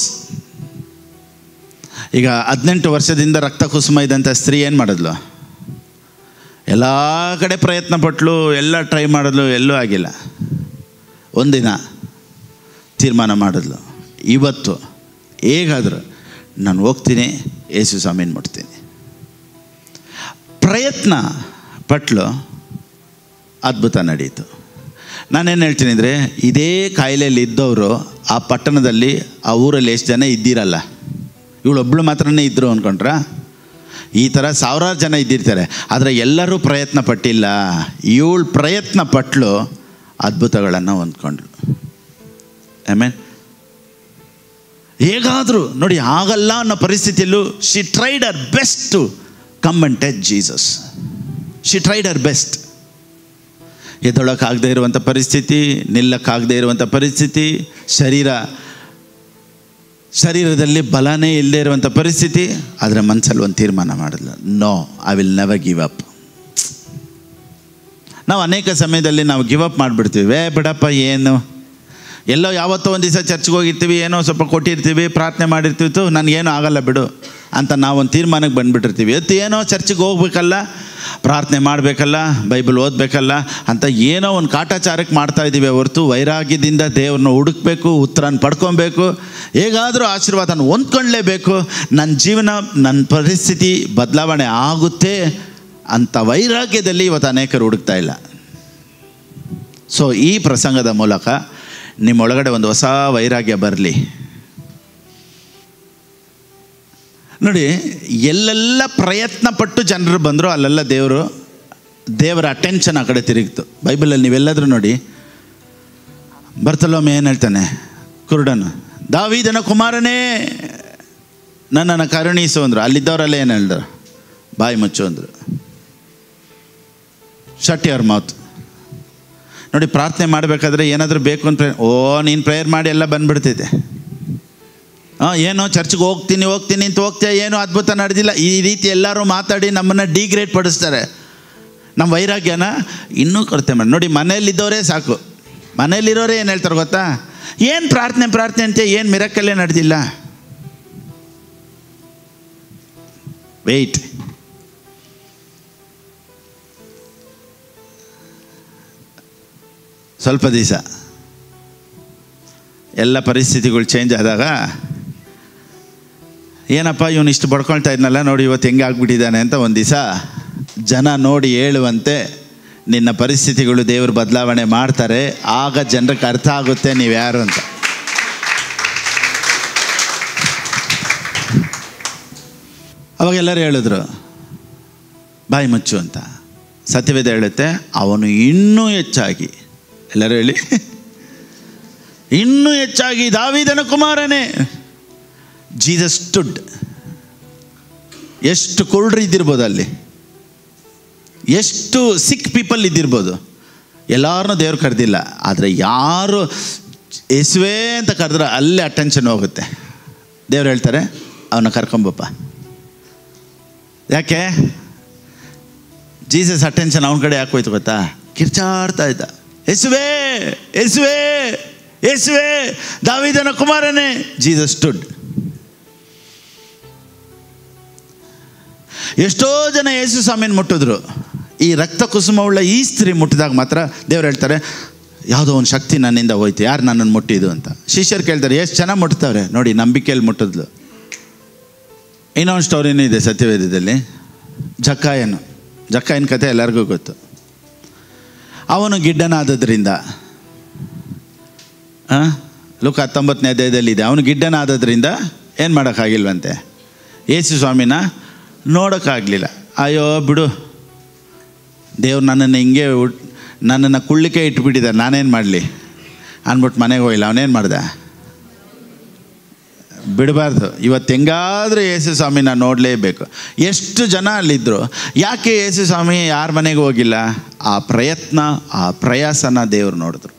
ಈಗ ಹದಿನೆಂಟು ವರ್ಷದಿಂದ ರಕ್ತ ಕುಸುಮ ಇದ್ದಂಥ ಸ್ತ್ರೀ ಏನು ಮಾಡಿದ್ಲು? ಎಲ್ಲ ಕಡೆ ಪ್ರಯತ್ನ ಪಟ್ಲು, ಎಲ್ಲ ಟ್ರೈ ಮಾಡಿದ್ಲು, ಎಲ್ಲೂ ಆಗಿಲ್ಲ. ಒಂದಿನ ತೀರ್ಮಾನ ಮಾಡಿದ್ಲು, ಇವತ್ತು ಹೇಗಾದರೂ ನಾನು ಹೋಗ್ತೀನಿ, ಯೇಸು ಸ್ವಾಮಿನ ಮುಟ್ತೀನಿ. ಪ್ರಯತ್ನ ಪಟ್ಲು, ಅದ್ಭುತ ನಡೀತು. ನಾನೇನು ಹೇಳ್ತೀನಿ ಅಂದರೆ, ಇದೇ ಕಾಯಿಲೆಯಲ್ಲಿ ಇದ್ದವರು ಆ ಪಟ್ಟಣದಲ್ಲಿ ಆ ಊರಲ್ಲಿ ಎಷ್ಟು ಜನ ಇದ್ದೀರಲ್ಲ, ಇವಳೊಬ್ಬಳು ಮಾತ್ರನೇ ಇದ್ದರು ಅಂದ್ಕೊಂಡ್ರ? ಈ ಥರ ಸಾವಿರಾರು ಜನ ಇದ್ದಿರ್ತಾರೆ, ಆದರೆ ಎಲ್ಲರೂ ಪ್ರಯತ್ನ ಪಟ್ಟಿಲ್ಲ. ಇವಳು ಪ್ರಯತ್ನ ಪಟ್ಲು, ಅದ್ಭುತಗಳನ್ನು ಹೊಂದ್ಕೊಂಡ್ಳು. ಆಮೇಲೆ ಹೇಗಾದರೂ ನೋಡಿ, ಆಗಲ್ಲ ಅನ್ನೋ ಪರಿಸ್ಥಿತಿಯಲ್ಲೂ she tried her best to come and touch Jesus. She tried her best. ಎದ್ದೊಳಕ್ಕಾಗದೇ ಇರುವಂಥ ಪರಿಸ್ಥಿತಿ, ನಿಲ್ಲಕ್ಕಾಗದೇ ಇರುವಂಥ ಪರಿಸ್ಥಿತಿ, ಶರೀರ ಶರೀರದಲ್ಲಿ ಬಲನೇ ಇಲ್ಲದೆ ಇರುವಂಥ ಪರಿಸ್ಥಿತಿ, ಆದರೆ ಮನಸ್ಸಲ್ಲಿ ಒಂದು ತೀರ್ಮಾನ ಮಾಡಿದ್ಲು, no, I will never give up. ನಾವು ಅನೇಕ ಸಮಯದಲ್ಲಿ ನಾವು ಗಿವ್ ಅಪ್ ಮಾಡಿಬಿಡ್ತೀವಿ. ವೇ ಬಿಡಪ್ಪ, ಏನು ಎಲ್ಲೋ ಯಾವತ್ತೋ ಒಂದು ದಿವಸ ಚರ್ಚ್ಗೆ ಹೋಗಿರ್ತೀವಿ, ಏನೋ ಸ್ವಲ್ಪ ಕೊಟ್ಟಿರ್ತೀವಿ, ಪ್ರಾರ್ಥನೆ ಮಾಡಿರ್ತೀವಿ, ನನಗೇನು ಆಗಲ್ಲ ಬಿಡು ಅಂತ ನಾವೊಂದು ತೀರ್ಮಾನಕ್ಕೆ ಬಂದುಬಿಟ್ಟಿರ್ತೀವಿ. ಇವತ್ತು ಏನೋ ಚರ್ಚಿಗೆ ಹೋಗ್ಬೇಕಲ್ಲ, ಪ್ರಾರ್ಥನೆ ಮಾಡಬೇಕಲ್ಲ, ಬೈಬಲ್ ಓದಬೇಕಲ್ಲ ಅಂತ ಏನೋ ಒಂದು ಕಾಟಾಚಾರಕ್ಕೆ ಮಾಡ್ತಾಯಿದ್ದೀವಿ ಹೊರತು ವೈರಾಗ್ಯದಿಂದ ದೇವ್ರನ್ನ ಹುಡುಕಬೇಕು, ಉತ್ತರನ ಪಡ್ಕೊಬೇಕು, ಹೇಗಾದರೂ ಆಶೀರ್ವಾದನ ಹೊಂದ್ಕೊಳ್ಳೇಬೇಕು, ನನ್ನ ಜೀವನ ನನ್ನ ಪರಿಸ್ಥಿತಿ ಬದಲಾವಣೆ ಆಗುತ್ತೆ ಅಂತ ವೈರಾಗ್ಯದಲ್ಲಿ ಇವತ್ತು ಅನೇಕರು ಹುಡುಕ್ತಾ ಇಲ್ಲ. ಸೊ ಈ ಪ್ರಸಂಗದ ಮೂಲಕ ನಿಮ್ಮೊಳಗಡೆ ಒಂದು ಹೊಸ ವೈರಾಗ್ಯ ಬರಲಿ. ನೋಡಿ, ಎಲ್ಲೆಲ್ಲ ಪ್ರಯತ್ನ ಪಟ್ಟು ಜನರು ಬಂದರು ಅಲ್ಲೆಲ್ಲ ದೇವರು ದೇವರ ಅಟೆನ್ಷನ್ ಆ ಕಡೆ ತಿರುಗಿತು. ಬೈಬಲಲ್ಲಿ ನೀವೆಲ್ಲಾದರೂ ನೋಡಿ, ಬರ್ತಲೋಮೆ ಏನು ಹೇಳ್ತಾನೆ, ಕುರುಡನು, ದಾವೀದನ ಕುಮಾರನೇ ನನ್ನನ್ನು ಕರುಣಿಸು ಅಂದರು. ಅಲ್ಲಿದ್ದವರಲ್ಲ ಏನು ಹೇಳಿದ್ರು, ಬಾಯಿ ಮುಚ್ಚು ಅಂದರು, ಶಟ್ ಯುವರ್ ಮೌತ್. ನೋಡಿ, ಪ್ರಾರ್ಥನೆ ಮಾಡಬೇಕಾದ್ರೆ ಏನಾದರೂ ಬೇಕು ಅಂತ ಓ ನೀನು ಪ್ರೇಯರ್ ಮಾಡಿ ಎಲ್ಲ ಬಂದುಬಿಡ್ತೈತೆ. ಹಾಂ, ಏನೋ ಚರ್ಚ್ಗೆ ಹೋಗ್ತೀನಿ ಹೋಗ್ತೀನಿ ಅಂತ ಹೋಗ್ತೀಯ, ಏನೋ ಅದ್ಭುತ ನಡೆದಿಲ್ಲ, ಈ ರೀತಿ ಎಲ್ಲರೂ ಮಾತಾಡಿ ನಮ್ಮನ್ನು ಡಿಗ್ರೇಡ್ ಪಡಿಸ್ತಾರೆ. ನಮ್ಮ ವೈರಾಗ್ಯನ ಇನ್ನೂ ಕೊರತೆ ಮಾಡಿ. ನೋಡಿ, ಮನೆಯಲ್ಲಿದ್ದವರೇ ಸಾಕು, ಮನೆಯಲ್ಲಿರೋರೇ ಏನು ಹೇಳ್ತಾರೆ ಗೊತ್ತಾ, ಏನು ಪ್ರಾರ್ಥನೆ ಪ್ರಾರ್ಥನೆ ಅಂತ, ಏನು ಮಿರಕಲ್ಲೇ ನಡೆದಿಲ್ಲ. ವೆಯ್ಟ್, ಸ್ವಲ್ಪ ದಿವಸ ಎಲ್ಲ ಪರಿಸ್ಥಿತಿಗಳು ಚೇಂಜ್ ಆದಾಗ, ಏನಪ್ಪ ಇವನು ಇಷ್ಟು ಬಡ್ಕೊಳ್ತಾ ಇದ್ನಲ್ಲ, ನೋಡಿ ಇವತ್ತು ಹೆಂಗೆ ಆಗ್ಬಿಟ್ಟಿದ್ದಾನೆ ಅಂತ ಒಂದು ದಿವಸ ಜನ ನೋಡಿ ಹೇಳುವಂತೆ ನಿನ್ನ ಪರಿಸ್ಥಿತಿಗಳು ದೇವರು ಬದಲಾವಣೆ ಮಾಡ್ತಾರೆ. ಆಗ ಜನರಿಗೆ ಅರ್ಥ ಆಗುತ್ತೆ ನೀವು ಯಾರು ಅಂತ. ಅವಾಗ ಎಲ್ಲರೂ ಹೇಳಿದ್ರು ಬಾಯಿ ಮುಚ್ಚು ಅಂತ. ಸತ್ಯವೇದ ಹೇಳುತ್ತೆ, ಅವನು ಇನ್ನೂ ಹೆಚ್ಚಾಗಿ, ಎಲ್ಲರೂ ಹೇಳಿ, ಇನ್ನೂ ಹೆಚ್ಚಾಗಿ ದಾವೀದನ ಕುಮಾರನೇ. Jesus stood. ಎಷ್ಟು ಕುರುಡ್ರು ಇದ್ದಿರ್ಬೋದು ಅಲ್ಲಿ, ಎಷ್ಟು ಸಿಕ್ ಪೀಪಲ್ ಇದ್ದಿರ್ಬೋದು, ಎಲ್ಲರನ್ನೂ ದೇವ್ರು ಕರೆದಿಲ್ಲ. ಆದರೆ ಯಾರು ಯೇಸುವೇ ಅಂತ ಕರೆದ್ರೆ ಅಲ್ಲೇ ಅಟೆನ್ಷನ್ ಹೋಗುತ್ತೆ. ದೇವ್ರು ಹೇಳ್ತಾರೆ, ಅವನ್ನ ಕರ್ಕೊಂಬಪ್ಪ. ಯಾಕೆ ಜೀಸಸ್ ಅಟೆನ್ಷನ್ ಅವನ ಕಡೆ ಯಾಕೆ ಹೋಯ್ತು ಗೊತ್ತಾ, ಕಿರ್ಚಾಡ್ತಾ ಇದ್ದ, ಯೇಸುವೇ ಯೇಸುವೇ ಯೇಸುವೇ ದಾವೀದನ ಕುಮಾರನೇ. Jesus stood. ಎಷ್ಟೋ ಜನ ಯೇಸು ಸ್ವಾಮಿನ ಮುಟ್ಟಿದ್ರು. ಈ ರಕ್ತ ಕುಸುಮವುಳ್ಳ ಈ ಸ್ತ್ರೀ ಮುಟ್ಟಿದಾಗ ಮಾತ್ರ ದೇವ್ರು ಹೇಳ್ತಾರೆ, ಯಾವುದೋ ಒಂದು ಶಕ್ತಿ ನನ್ನಿಂದ ಹೋಯ್ತು, ಯಾರು ನನ್ನನ್ನು ಮುಟ್ಟಿದ್ದು ಅಂತ. ಶಿಷ್ಯರು ಕೇಳ್ತಾರೆ, ಎಷ್ಟು ಚೆನ್ನಾಗಿ ಮುಟ್ತಾವ್ರೆ ನೋಡಿ, ನಂಬಿಕೆಯಲ್ಲಿ ಮುಟ್ಟಿದ್ಲು. ಇನ್ನೊಂದು ಸ್ಟೋರಿನೂ ಇದೆ ಸತ್ಯವೇದದಲ್ಲಿ, ಜಕ್ಕಾಯನು. ಜಕ್ಕಾಯನ ಕಥೆ ಎಲ್ಲರಿಗೂ ಗೊತ್ತು. ಅವನು ಗಿಡ್ಡನಾದದ್ರಿಂದ, ಹಾಂ ಲೂಕ ಹತ್ತೊಂಬತ್ತನೇ ಅಧ್ಯಾಯದಲ್ಲಿದೆ, ಅವನು ಗಿಡ್ಡನಾದದ್ರಿಂದ ಏನು ಮಾಡೋಕ್ಕಾಗಿಲ್ವಂತೆ, ಯೇಸು ಸ್ವಾಮಿನ ನೋಡೋಕ್ಕಾಗಲಿಲ್ಲ. ಅಯ್ಯೋ ಬಿಡು, ದೇವ್ರು ನನ್ನನ್ನು ಹಿಂಗೆ ನನ್ನನ್ನು ಕುಳ್ಳಿಕೆ ಇಟ್ಬಿಟ್ಟಿದ್ದಾರೆ, ನಾನೇನು ಮಾಡಲಿ ಅಂದ್ಬಿಟ್ಟು ಮನೆಗೆ ಹೋಗಿಲ್ಲ. ಅವನೇನು ಮಾಡ್ದೆ, ಬಿಡಬಾರ್ದು, ಇವತ್ತು ಹೆಂಗಾದರೂ ಯೇಸು ಸ್ವಾಮಿನ ನೋಡಲೇಬೇಕು. ಎಷ್ಟು ಜನ ಅಲ್ಲಿದ್ದರು, ಯಾಕೆ ಯೇಸು ಸ್ವಾಮಿ ಯಾರ ಮನೆಗೆ ಹೋಗಿಲ್ಲ? ಆ ಪ್ರಯತ್ನ, ಆ ಪ್ರಯಾಸನ ದೇವರು ನೋಡಿದ್ರು.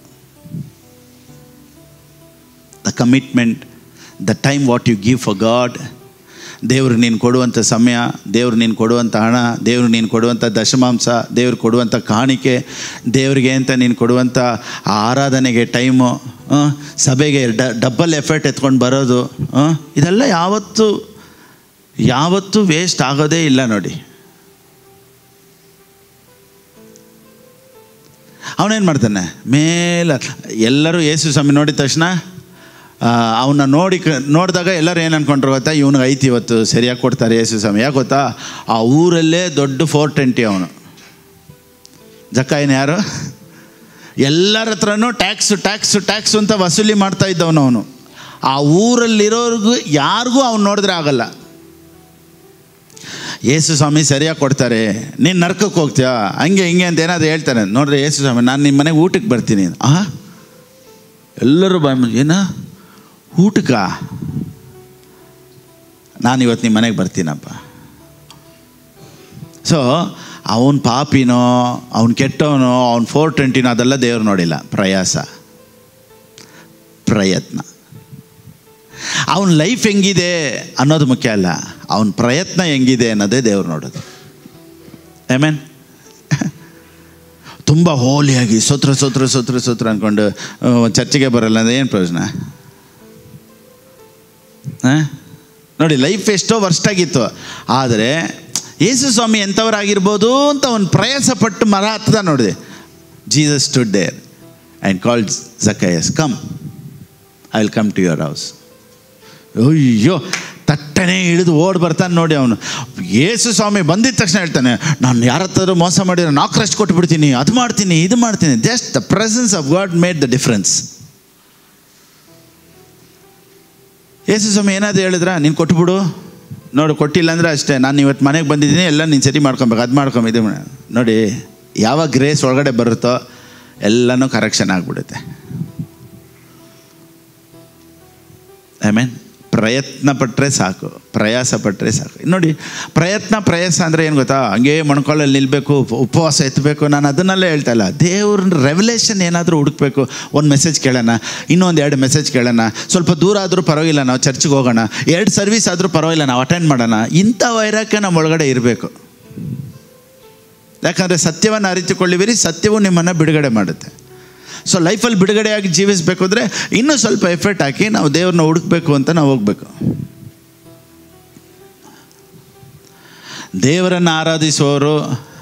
The commitment, the time what you give for God. ದೇವ್ರು ನೀನು ಕೊಡುವಂಥ ಸಮಯ, ದೇವ್ರು ನೀನು ಕೊಡುವಂಥ ಹಣ, ದೇವ್ರು ನೀನು ಕೊಡುವಂಥ ದಶಮಾಂಶ, ದೇವ್ರು ಕೊಡುವಂಥ ಕಾಣಿಕೆ, ದೇವ್ರಿಗೆ ಅಂತ ನೀನು ಕೊಡುವಂಥ ಆರಾಧನೆಗೆ ಟೈಮು, ಸಭೆಗೆ ಡ ಡಬ್ಬಲ್ ಎಫರ್ಟ್ ಎತ್ಕೊಂಡು ಬರೋದು, ಇದೆಲ್ಲ ಯಾವತ್ತೂ ಯಾವತ್ತೂ ವೇಸ್ಟ್ ಆಗೋದೇ ಇಲ್ಲ ನೋಡಿ. ಅವನೇನು ಮಾಡ್ತಾನೆ, ಮೇಲೆ ಎಲ್ಲರೂ ಯೇಸು ಸ್ವಾಮಿ ನೋಡಿದ ತಕ್ಷಣ ಅವನ್ನ ನೋಡಿ ನೋಡಿದಾಗ ಎಲ್ಲರೂ ಏನು ಅಂದ್ಕೊಂಡ್ರು ಗೊತ್ತಾ, ಇವನಿಗೆ ಐತಿ ಇವತ್ತು ಸರಿಯಾಗಿ ಕೊಡ್ತಾರೆ ಯೇಸು ಸ್ವಾಮಿ. ಯಾಕೆ ಗೊತ್ತಾ, ಆ ಊರಲ್ಲೇ ದೊಡ್ಡ ಫೋರ್ ಟ್ವೆಂಟಿ ಅವನು. ಜಕ್ಕಾಯನ ಯಾರು, ಎಲ್ಲರ ಹತ್ರನೂ ಟ್ಯಾಕ್ಸು ಟ್ಯಾಕ್ಸು ಟ್ಯಾಕ್ಸು ಅಂತ ವಸೂಲಿ ಮಾಡ್ತಾ ಇದ್ದವನು ಅವನು. ಆ ಊರಲ್ಲಿರೋರ್ಗೂ ಯಾರಿಗೂ ಅವ್ನು ನೋಡಿದ್ರೆ ಆಗಲ್ಲ. ಯೇಸು ಸ್ವಾಮಿ ಸರಿಯಾಗಿ ಕೊಡ್ತಾರೆ, ನೀನು ನರ್ಕಕ್ಕೆ ಹೋಗ್ತೀಯಾ ಹಂಗೆ ಹಿಂಗೆ ಅಂತ ಏನಾದರೂ ಹೇಳ್ತಾರೆ. ನೋಡ್ರಿ ಯೇಸು ಸ್ವಾಮಿ, ನಾನು ನಿಮ್ಮ ಮನೆಗೆ ಊಟಕ್ಕೆ ಬರ್ತೀನಿ. ಆ ಎಲ್ಲರೂ ಬಾಯ್, ಏನ ಊಟಕ್ಕ, ನಾನು ಇವತ್ತು ನಿಮ್ಮ ಮನೆಗೆ ಬರ್ತೀನಪ್ಪ. ಸೊ ಅವನ ಪಾಪಿನೋ, ಅವನು ಕೆಟ್ಟವನೋ, ಅವ್ನು ಫೋರ್ ಟ್ವೆಂಟಿನೋ ಅದೆಲ್ಲ ದೇವ್ರು ನೋಡಿಲ್ಲ. ಪ್ರಯಾಸ, ಪ್ರಯತ್ನ, ಅವನ ಲೈಫ್ ಹೆಂಗಿದೆ ಅನ್ನೋದು ಮುಖ್ಯ ಅಲ್ಲ, ಅವನ ಪ್ರಯತ್ನ ಹೆಂಗಿದೆ ಅನ್ನೋದೇ ದೇವ್ರು ನೋಡೋದು. ಆಮೆನ್. ತುಂಬ ಹೋಲಿಯಾಗಿ ಸೋತ್ರ ಸೋತ್ರ ಸೋತ್ರ ಸೋತ್ರ ಅಂದ್ಕೊಂಡು ಚರ್ಚಿಗೆ ಬರಲ್ಲ ಅಂದರೆ ಏನು ಪ್ರಯೋಜನ? ಹಾಂ ನೋಡಿ, ಲೈಫ್ ಎಷ್ಟೋ ವರ್ಷಾಗಿತ್ತು, ಆದರೆ ಯೇಸು ಸ್ವಾಮಿ ಎಂಥವರಾಗಿರ್ಬೋದು ಅಂತ ಒಂದು ಪ್ರಯಾಸ ಪಟ್ಟು ಮರ ಹತ್ತದ ನೋಡಿದೆ. Jesus stood there and called Zacchaeus, come, I will come to your house. ಅಯ್ಯೋ, ತಟ್ಟನೆ ಇಳಿದು ಓಡಿ ಬರ್ತಾನೆ ನೋಡಿ ಅವನು. ಯೇಸು ಸ್ವಾಮಿ ಬಂದಿದ್ದ ತಕ್ಷಣ ಹೇಳ್ತಾನೆ, ನಾನು ಯಾರ ಹತ್ತಾದ್ರೂ ಮೋಸ ಮಾಡಿದ್ರೆ ನಾಲ್ಕರಷ್ಟು ಕೊಟ್ಟು ಬಿಡ್ತೀನಿ, ಅದು ಮಾಡ್ತೀನಿ, ಇದು ಮಾಡ್ತೀನಿ. Just the presence of God made the difference. ಯೇಸು ಸ್ವಾಮಿ ಏನಾದರೂ ಹೇಳಿದ್ರ, ನೀನು ಕೊಟ್ಬಿಡು, ನೋಡು ಕೊಟ್ಟಿಲ್ಲ ಅಂದರೆ ಅಷ್ಟೇ, ನಾನು ಇವತ್ತು ಮನೆಗೆ ಬಂದಿದ್ದೀನಿ, ಎಲ್ಲ ನೀನು ಸರಿ ಮಾಡ್ಕೊಬೇಕು, ಅದು ಮಾಡ್ಕೊಂಬ ಇದು. ನೋಡಿ, ಯಾವಾಗ ಗ್ರೇಸ್ ಒಳಗಡೆ ಬರುತ್ತೋ ಎಲ್ಲನೂ ಕರೆಕ್ಷನ್ ಆಗಿಬಿಡುತ್ತೆ. ಐ ಮೀನ್ ಪ್ರಯತ್ನ ಪಟ್ಟರೆ ಸಾಕು, ಪ್ರಯಾಸ ಪಟ್ಟರೆ ಸಾಕು. ನೋಡಿ, ಪ್ರಯತ್ನ ಪ್ರಯಾಸ ಅಂದರೆ ಏನು ಗೊತ್ತಾ, ಹಂಗೇ ಮೊಣಕಾಲಲ್ಲಿ ನಿಲ್ಲಬೇಕು, ಉಪವಾಸ ಎತ್ತಬೇಕು. ನಾನು ಅದನ್ನೆಲ್ಲ ಹೇಳ್ತಾ ಇಲ್ಲ. ದೇವ್ರ ರೆವಲೇಷನ್ ಏನಾದರೂ ಹುಡುಕ್ಬೇಕು. ಒಂದು ಮೆಸೇಜ್ ಕೇಳೋಣ, ಇನ್ನೊಂದು ಎರಡು ಮೆಸೇಜ್ ಕೇಳೋಣ, ಸ್ವಲ್ಪ ದೂರ ಆದರೂ ಪರವಾಗಿಲ್ಲ ನಾವು ಚರ್ಚ್ಗೆ ಹೋಗೋಣ, ಎರಡು ಸರ್ವಿಸ್ ಆದರೂ ಪರವಾಗಿಲ್ಲ ನಾವು ಅಟೆಂಡ್ ಮಾಡೋಣ. ಇಂಥ ವೈರಾಗ್ಯ ನಮ್ಮ ಒಳಗಡೆ ಇರಬೇಕು. ಯಾಕಂದರೆ ಸತ್ಯವನ್ನು ಅರಿತುಕೊಳ್ಳಿವಿರಿ, ಸತ್ಯವು ನಿಮ್ಮನ್ನು ಬಿಡುಗಡೆ ಮಾಡುತ್ತೆ. ಸೊ ಲೈಫಲ್ಲಿ ಬಿಡುಗಡೆಯಾಗಿ ಜೀವಿಸಬೇಕು ಅಂದರೆ ಇನ್ನೂ ಸ್ವಲ್ಪ ಎಫರ್ಟ್ ಹಾಕಿ ನಾವು ದೇವ್ರನ್ನ ಹುಡುಕಬೇಕು ಅಂತ ನಾವು ಹೋಗಬೇಕು. ದೇವರನ್ನು ಆರಾಧಿಸುವವರು,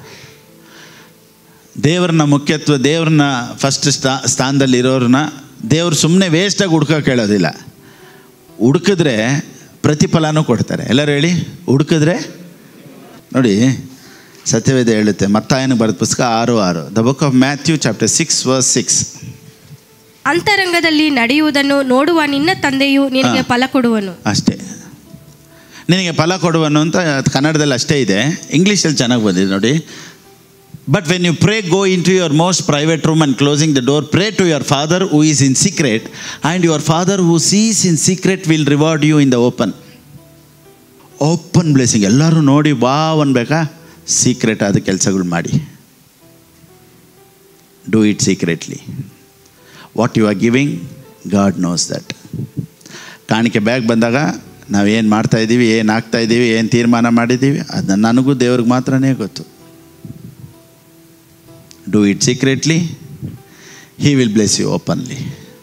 ದೇವ್ರನ್ನ ಮುಖ್ಯತ್ವ, ದೇವ್ರನ್ನ ಫಸ್ಟ್ ಸ್ಥಾ ಸ್ಥಾನದಲ್ಲಿರೋರನ್ನ ದೇವ್ರು ಸುಮ್ಮನೆ ವೇಸ್ಟಾಗಿ ಹುಡ್ಕೋಕೆ ಹೇಳೋದಿಲ್ಲ. ಹುಡುಕಿದ್ರೆ ಪ್ರತಿಫಲನೂ ಕೊಡ್ತಾರೆ. ಎಲ್ಲರೂ ಹೇಳಿ, ಹುಡುಕಿದ್ರೆ. ನೋಡಿ, ಸತ್ಯವೇದ ಹೇಳುತ್ತೆ, ಮತ್ತಾಯನ ಬರೆದ ಪುಸ್ತಕ ಆರು ಆರು, the book of Matthew chapter six verse six. ಅಂತರಂಗದಲ್ಲಿ ನಡೆಯುವುದನ್ನು ನೋಡುವ ನಿನ್ನ ತಂದೆಯು ನಿನಗೆ ಫಲ ಕೊಡುವನು. ಅಷ್ಟೇ, ನಿನಗೆ ಫಲ ಕೊಡುವನು ಅಂತ ಕನ್ನಡದಲ್ಲಿ ಅಷ್ಟೇ ಇದೆ. ಇಂಗ್ಲೀಷಲ್ಲಿ ಚೆನ್ನಾಗಿ ಬಂದಿದೆ ನೋಡಿ. But when you pray, go into your most private room and closing the door, pray to your father who is in secret, and your father who sees in secret will reward you in the open. Open blessing. ಎಲ್ಲರೂ ನೋಡಿ wow ಅನ್ಬೇಕಾ? Secret ಆದ ಕೆಲಸಗಳು ಮಾಡಿ. Do it secretly. What you are giving, God knows that. ಕಾಣಿಕೆ bag ಬಂದಾಗ ನಾವೇನು ಮಾಡ್ತಾಯಿದ್ದೀವಿ, ಏನು ಆಗ್ತಾಯಿದ್ದೀವಿ, ಏನು ತೀರ್ಮಾನ ಮಾಡಿದ್ದೀವಿ, ಅದನ್ನು ನನಗೂ ದೇವ್ರಿಗೆ ಮಾತ್ರನೇ ಗೊತ್ತು. Do it secretly, he will bless you openly.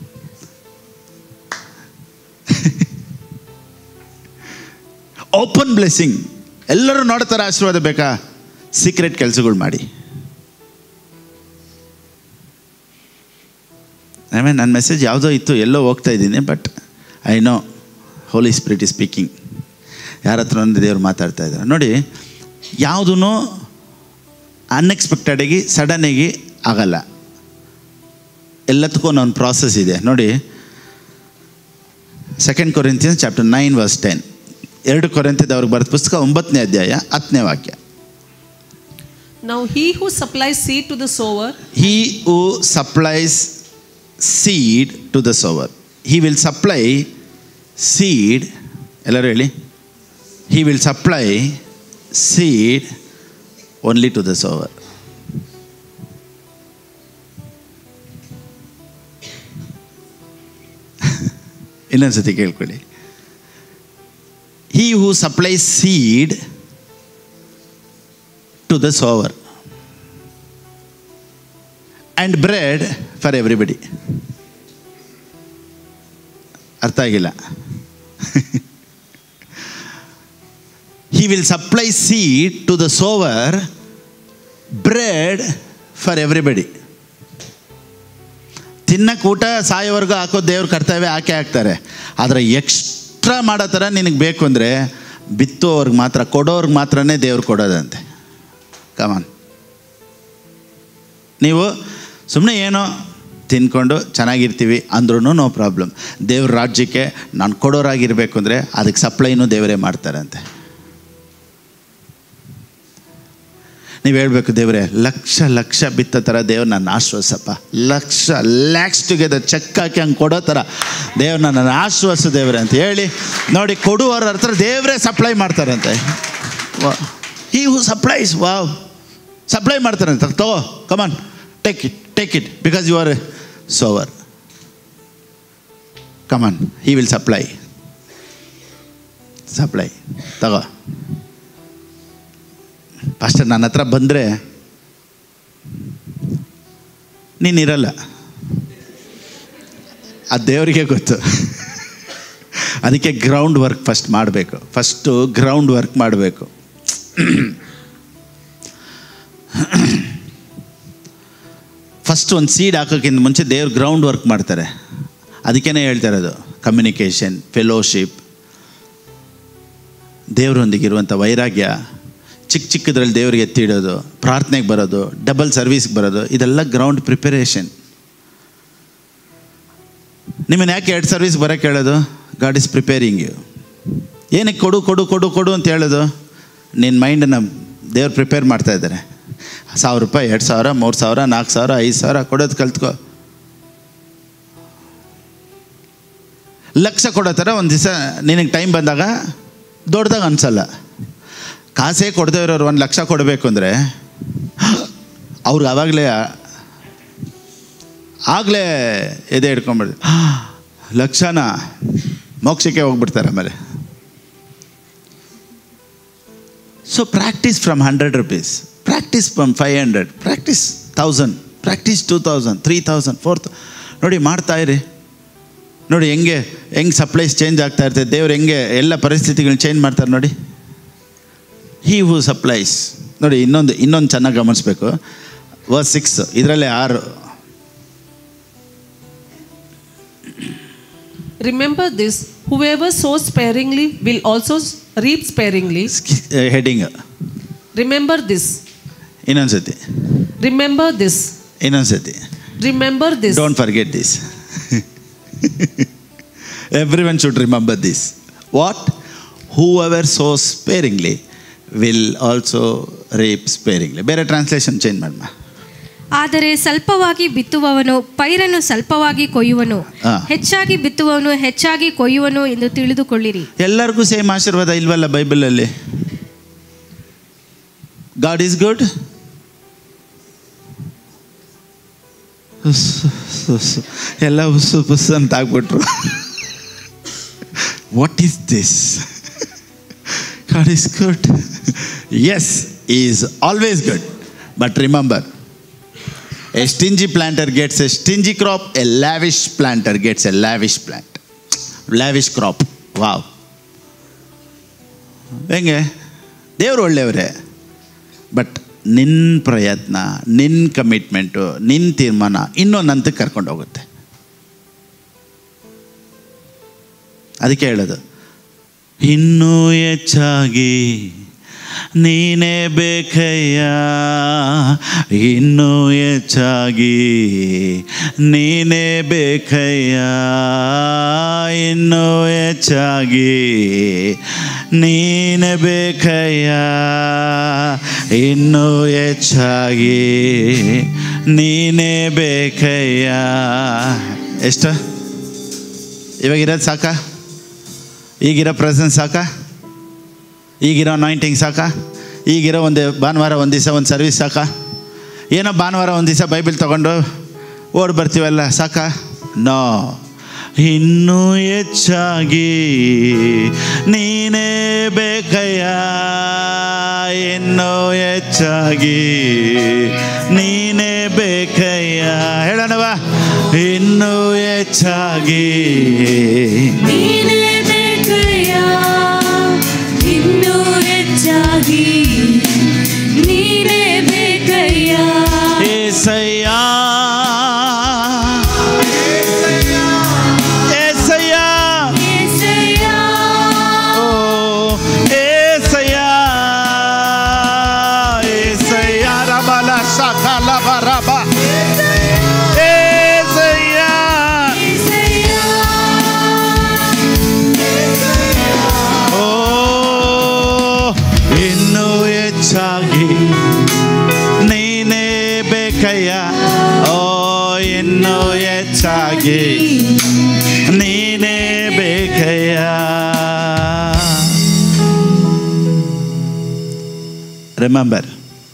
Open blessing. ಎಲ್ಲರೂ ನೋಡ್ತಾರೆ ಆಶೀರ್ವಾದ ಬೇಕಾ? ಸೀಕ್ರೆಟ್ ಕೆಲಸಗಳು ಮಾಡಿ. ಆಮೇಲೆ ನನ್ನ ಮೆಸೇಜ್ ಯಾವುದೋ ಇತ್ತು, ಎಲ್ಲೋ ಹೋಗ್ತಾ ಇದ್ದೀನಿ, but I know Holy Spirit is speaking. ಯಾರ ಹತ್ರ ಒಂದು ದೇವ್ರು ಮಾತಾಡ್ತಾ ಇದ್ದಾರೆ. ನೋಡಿ, ಯಾವುದೂ ಅನ್ಎಕ್ಸ್ಪೆಕ್ಟೆಡಾಗಿ ಸಡನ್ನಾಗಿ ಆಗಲ್ಲ. ಎಲ್ಲದಕ್ಕೂ ಒಂದು ಪ್ರಾಸೆಸ್ ಇದೆ. ನೋಡಿ, second Corinthians chapter nine verse ten. ಎರಡು ಕೊರಿಂಥದವ್ರಿಗೆ ಬರೆದ ಪುಸ್ತಕ ಒಂಬತ್ತನೇ ಅಧ್ಯಾಯ ಹತ್ತನೇ ವಾಕ್ಯ. Now he who supplies seed to the sower, he who supplies seed to the sower, he will supply seed. ಎಲ್ಲರೂ ಹೇಳಿ, he will supply seed only to the sower. ಇನ್ನೊಂದು ಸತಿ ಕೇಳ್ಕೊಳ್ಳಿ. He who supplies seed to the sower and bread for everybody. ಅರ್ಥ ಆಗಿಲ್ಲ? He will supply seed to the sower, bread for everybody. ತಿನ್ನಕ್ಕೆ ಊಟ ಸಾಯೋವರೆಗೂ ಹಾಕೋದು ದೇವ್ರ ಕರ್ತವ್ಯ, ಹಾಕೇ ಹಾಕ್ತಾರೆ. ಆದರೆ ಎಕ್ಸ್ಟ್ರಾ ಮಾಡೋ ಥರ ನಿನಗೆ ಬೇಕು ಅಂದರೆ ಬಿತ್ತೋವ್ರಿಗೆ ಮಾತ್ರ, ಕೊಡೋರ್ಗೆ ಮಾತ್ರನೇ ದೇವ್ರು ಕೊಡೋದಂತೆ. ಕಮಾನ್. ನೀವು ಸುಮ್ಮನೆ ಏನೋ ತಿನ್ಕೊಂಡು ಚೆನ್ನಾಗಿರ್ತೀವಿ ಅಂದ್ರೂ ನೋ ಪ್ರಾಬ್ಲಮ್. ದೇವ್ರ ರಾಜ್ಯಕ್ಕೆ ನಾನು ಕೊಡೋರಾಗಿರಬೇಕು ಅಂದರೆ ಅದಕ್ಕೆ ಸಪ್ಲೈನೂ ದೇವರೇ ಮಾಡ್ತಾರಂತೆ. ನೀವು ಹೇಳಬೇಕು, ದೇವರೇ ಲಕ್ಷ ಲಕ್ಷ ಬಿತ್ತ ಥರ ದೇವ್ರು ನನ್ನ ಆಶ್ವಾಸಪ್ಪ, ಲಕ್ಷ ಲ್ಯಾಕ್ಸ್ ಟುಗೆದರ್ ಚೆಕ್ ಹಾಕಿ ಹಂಗೆ ಕೊಡೋ ಥರ ದೇವ್ರು ನನ್ನ ಆಶ್ವಾಸ ದೇವರೇ ಅಂತ ಹೇಳಿ ನೋಡಿ. ಕೊಡುವವ್ರ ಹತ್ರ ದೇವರೇ ಸಪ್ಲೈ ಮಾಡ್ತಾರಂತೆ. He who supplies, wow, supply ಮಾಡ್ತಾರಂತೆ. ತಗೋ, come on, take it, take it, because you are a sower. Come on, he will supply. Supply ತಗೋ. ಪಾಸ್ಟರ್ ನನ್ನ ಹತ್ರ ಬಂದರೆ ನೀನಿರಲ್ಲ, ಅದು ದೇವರಿಗೆ ಗೊತ್ತು. ಅದಕ್ಕೆ ಗ್ರೌಂಡ್ ವರ್ಕ್ ಫಸ್ಟ್ ಮಾಡಬೇಕು. ಫಸ್ಟು ಗ್ರೌಂಡ್ ವರ್ಕ್ ಮಾಡಬೇಕು. ಫಸ್ಟ್ ಒಂದು ಸೀಡ್ ಹಾಕೋಕ್ಕಿಂತ ಮುಂಚೆ ದೇವ್ರು ಗ್ರೌಂಡ್ ವರ್ಕ್ ಮಾಡ್ತಾರೆ. ಅದಕ್ಕೇ ಹೇಳ್ತಾ ಇರೋದು ಕಮ್ಯುನಿಕೇಷನ್, ಫೆಲೋಶಿಪ್, ದೇವರೊಂದಿಗಿರುವಂಥ ವೈರಾಗ್ಯ, ಚಿಕ್ಕ ಚಿಕ್ಕದ್ರಲ್ಲಿ ದೇವ್ರಿಗೆ ಎತ್ತಿಡೋದು, ಪ್ರಾರ್ಥನೆಗೆ ಬರೋದು, ಡಬಲ್ ಸರ್ವೀಸ್ಗೆ ಬರೋದು, ಇದೆಲ್ಲ ಗ್ರೌಂಡ್ ಪ್ರಿಪರೇಷನ್. ನಿಮ್ಮನ್ನು ಯಾಕೆ ಎರಡು ಸರ್ವಿಸ್ ಬರೋಕ್ಕೆ ಹೇಳೋದು? God is preparing you. ಏನಕ್ಕೆ ಕೊಡು ಕೊಡು ಕೊಡು ಕೊಡು ಅಂತ ಹೇಳೋದು? ನಿನ್ನ ಮೈಂಡನ್ನು ದೇವ್ರು ಪ್ರಿಪೇರ್ ಮಾಡ್ತಾ ಇದ್ದಾರೆ. ಸಾವಿರ ರೂಪಾಯಿ, ಎರಡು ಸಾವಿರ, ಮೂರು ಸಾವಿರ, ನಾಲ್ಕು ಸಾವಿರ, ಐದು ಸಾವಿರ ಕೊಡೋದು ಕಲ್ತ್ಕೋ. ಲಕ್ಷ ಕೊಡೋ ಥರ ಒಂದು ದಿವಸ ನಿನಗೆ ಟೈಮ್ ಬಂದಾಗ ದೊಡ್ಡದಾಗ ಅನಿಸಲ್ಲ. ಕಾಸೇ ಕೊಡದೇ ಇರೋರು ಒಂದು ಲಕ್ಷ ಕೊಡಬೇಕು ಅಂದರೆ ಅವ್ರಿಗೆ ಆವಾಗಲೇ ಆಗಲೇ ಎದೆ ಹಿಡ್ಕೊಂಬಿಡ್ದು, ಲಕ್ಷನ ಮೋಕ್ಷಕ್ಕೆ ಹೋಗ್ಬಿಡ್ತಾರೆ ಆಮೇಲೆ. So practice from hundred rupees, practice from five hundred, practice thousand, practice two thousand, three thousand, four thou ನೋಡಿ ಮಾಡ್ತಾಯಿರಿ. ನೋಡಿ ಹೆಂಗೆ ಹೆಂಗೆ ಸಪ್ಲೈಸ್ ಚೇಂಜ್ ಆಗ್ತಾ ಇರ್ತದೆ. ದೇವ್ರು ಹೆಂಗೆ ಎಲ್ಲ ಪರಿಸ್ಥಿತಿಗಳನ್ನ ಚೇಂಜ್ ಮಾಡ್ತಾರೆ ನೋಡಿ. He who supplies. ನೋಡಿ ಇನ್ನೊಂದು ಇನ್ನೊಂದು ಚೆನ್ನಾಗಿ ಗಮನಿಸ್ಬೇಕು. ವರ್ಸ್ ಸಿಕ್ಸ್ ಇದರಲ್ಲೇ ಆರು. Remember this, whoever sows sparingly will also reap sparingly. Heading Remember this. ಇನ್ನೊಂದ್ಸತಿ Remember this. ಇನ್ನೊಂದ್ಸತಿ Remember this. Don't forget this. Everyone should remember this. What? Whoever sows sparingly will also reap sparingly. ಬೇರೆ translation change ಮಾಡಮ್ಮ. ಆದರೆ ಸ್ವಲ್ಪವಾಗಿ ಬಿತ್ತುವವನು ಪೈರನ್ನು ಸ್ವಲ್ಪವಾಗಿ ಕೊಯ್ಯುವನು, ಹಾ. ಹೆಚ್ಚಾಗಿ ಬಿತ್ತುವವನು ಹೆಚ್ಚಾಗಿ ಕೊಯ್ಯುವನು ಎಂದು ತಿಳಿದುಕೊಳ್ಳಿರಿ. ಎಲ್ಲರಿಗೂ ಸೇಮ್ ಆಶೀರ್ವಾದ ಇಲ್ವಲ್ಲ ಬೈಬಲಲ್ಲಿ? God is good. ಎಲ್ಲ ಉಸ್ಸು ಪುಸ್ಸು ಅಂತ ಆಗ್ಬಿಟ್ರು. What is this? God is good. Yes, is always good. But remember, a stingy planter gets a stingy crop, a lavish planter gets a lavish plant. Lavish crop. Wow. ಹೆಂಗೆ? ದೇವರು ಒಳ್ಳೆಯವರೇ. But ನಿನ್ನ ಪ್ರಯತ್ನ, ನಿನ್ನ ಕಮಿಟ್ಮೆಂಟು, ನಿನ್ನ ತೀರ್ಮಾನ ಇನ್ನೊಂದು ಹಂತಕ್ಕೆ ಕರ್ಕೊಂಡು ಹೋಗುತ್ತೆ. ಅದಕ್ಕೆ ಹೇಳೋದು, ಇನ್ನೂ ಹೆಚ್ಚಾಗಿ ನೀನೇ ಬೇಕಯ್ಯ, ಇನ್ನೂ ಹೆಚ್ಚಾಗಿ ನೀನೇ ಬೇಕಯ್ಯ, ಇನ್ನೂ ಹೆಚ್ಚಾಗಿ ನೀನೇ ಬೇಕಯ್ಯ, ಇನ್ನೂ ಹೆಚ್ಚಾಗಿ ನೀನೇ ಬೇಕಯ್ಯ. ಎಷ್ಟು? ಇವಾಗಿರೋದು ಸಾಕ? ಈಗಿರೋ ಪ್ರೆಸೆನ್ಸ್ ಸಾಕ? ಈಗಿರೋ ಅನಾಯಿಂಟಿಂಗ್ ಸಾಕ? ಈಗಿರೋ ಒಂದು ಭಾನುವಾರ ಒಂದು ದಿವಸ ಒಂದು ಸರ್ವಿಸ್ ಸಾಕ? ಏನೋ ಭಾನುವಾರ ಒಂದು ದಿವಸ ಬೈಬಲ್ ತೊಗೊಂಡು ಓಡಿ ಬರ್ತೀವಲ್ಲ ಸಾಕ? ನೋ. ಇನ್ನೂ ಹೆಚ್ಚಾಗಿ ನೀನೇ ಬೇಕಯ್ಯ, ಇನ್ನೂ ಹೆಚ್ಚಾಗಿ ನೀನೇ ಬೇಕಯ್ಯ. ಹೇಳೋಣವಾ? ಇನ್ನೂ ಹೆಚ್ಚಾಗಿ ನೀನೇ ಬೇಕಯ್ಯ, ಇನ್ನೂ ಹೆಚ್ಚಾಗಿ ನೀನೇ ಬೇಕಯ್ಯ. ಏಸಯ್ಯ, ಏಸಯ್ಯ, ಏಸಯ್ಯ, ಓ ಏಸಯ್ಯ, ಏಸಯ್ಯ ರಬಲ ಸಕಲ ಬರಬ, ಏಸಯ್ಯ, ಏಸಯ್ಯ, ಓ ಇನ್ನೂ ಹೆಚ್ಚಾಗಿ ನೀನೇ ಬೇಕಯ್ಯ, ಓ ಇನ್ನೂ ಹೆಚ್ಚಾಗಿ ನೀನೇ ಬೇಕಯ್ಯ. Remember,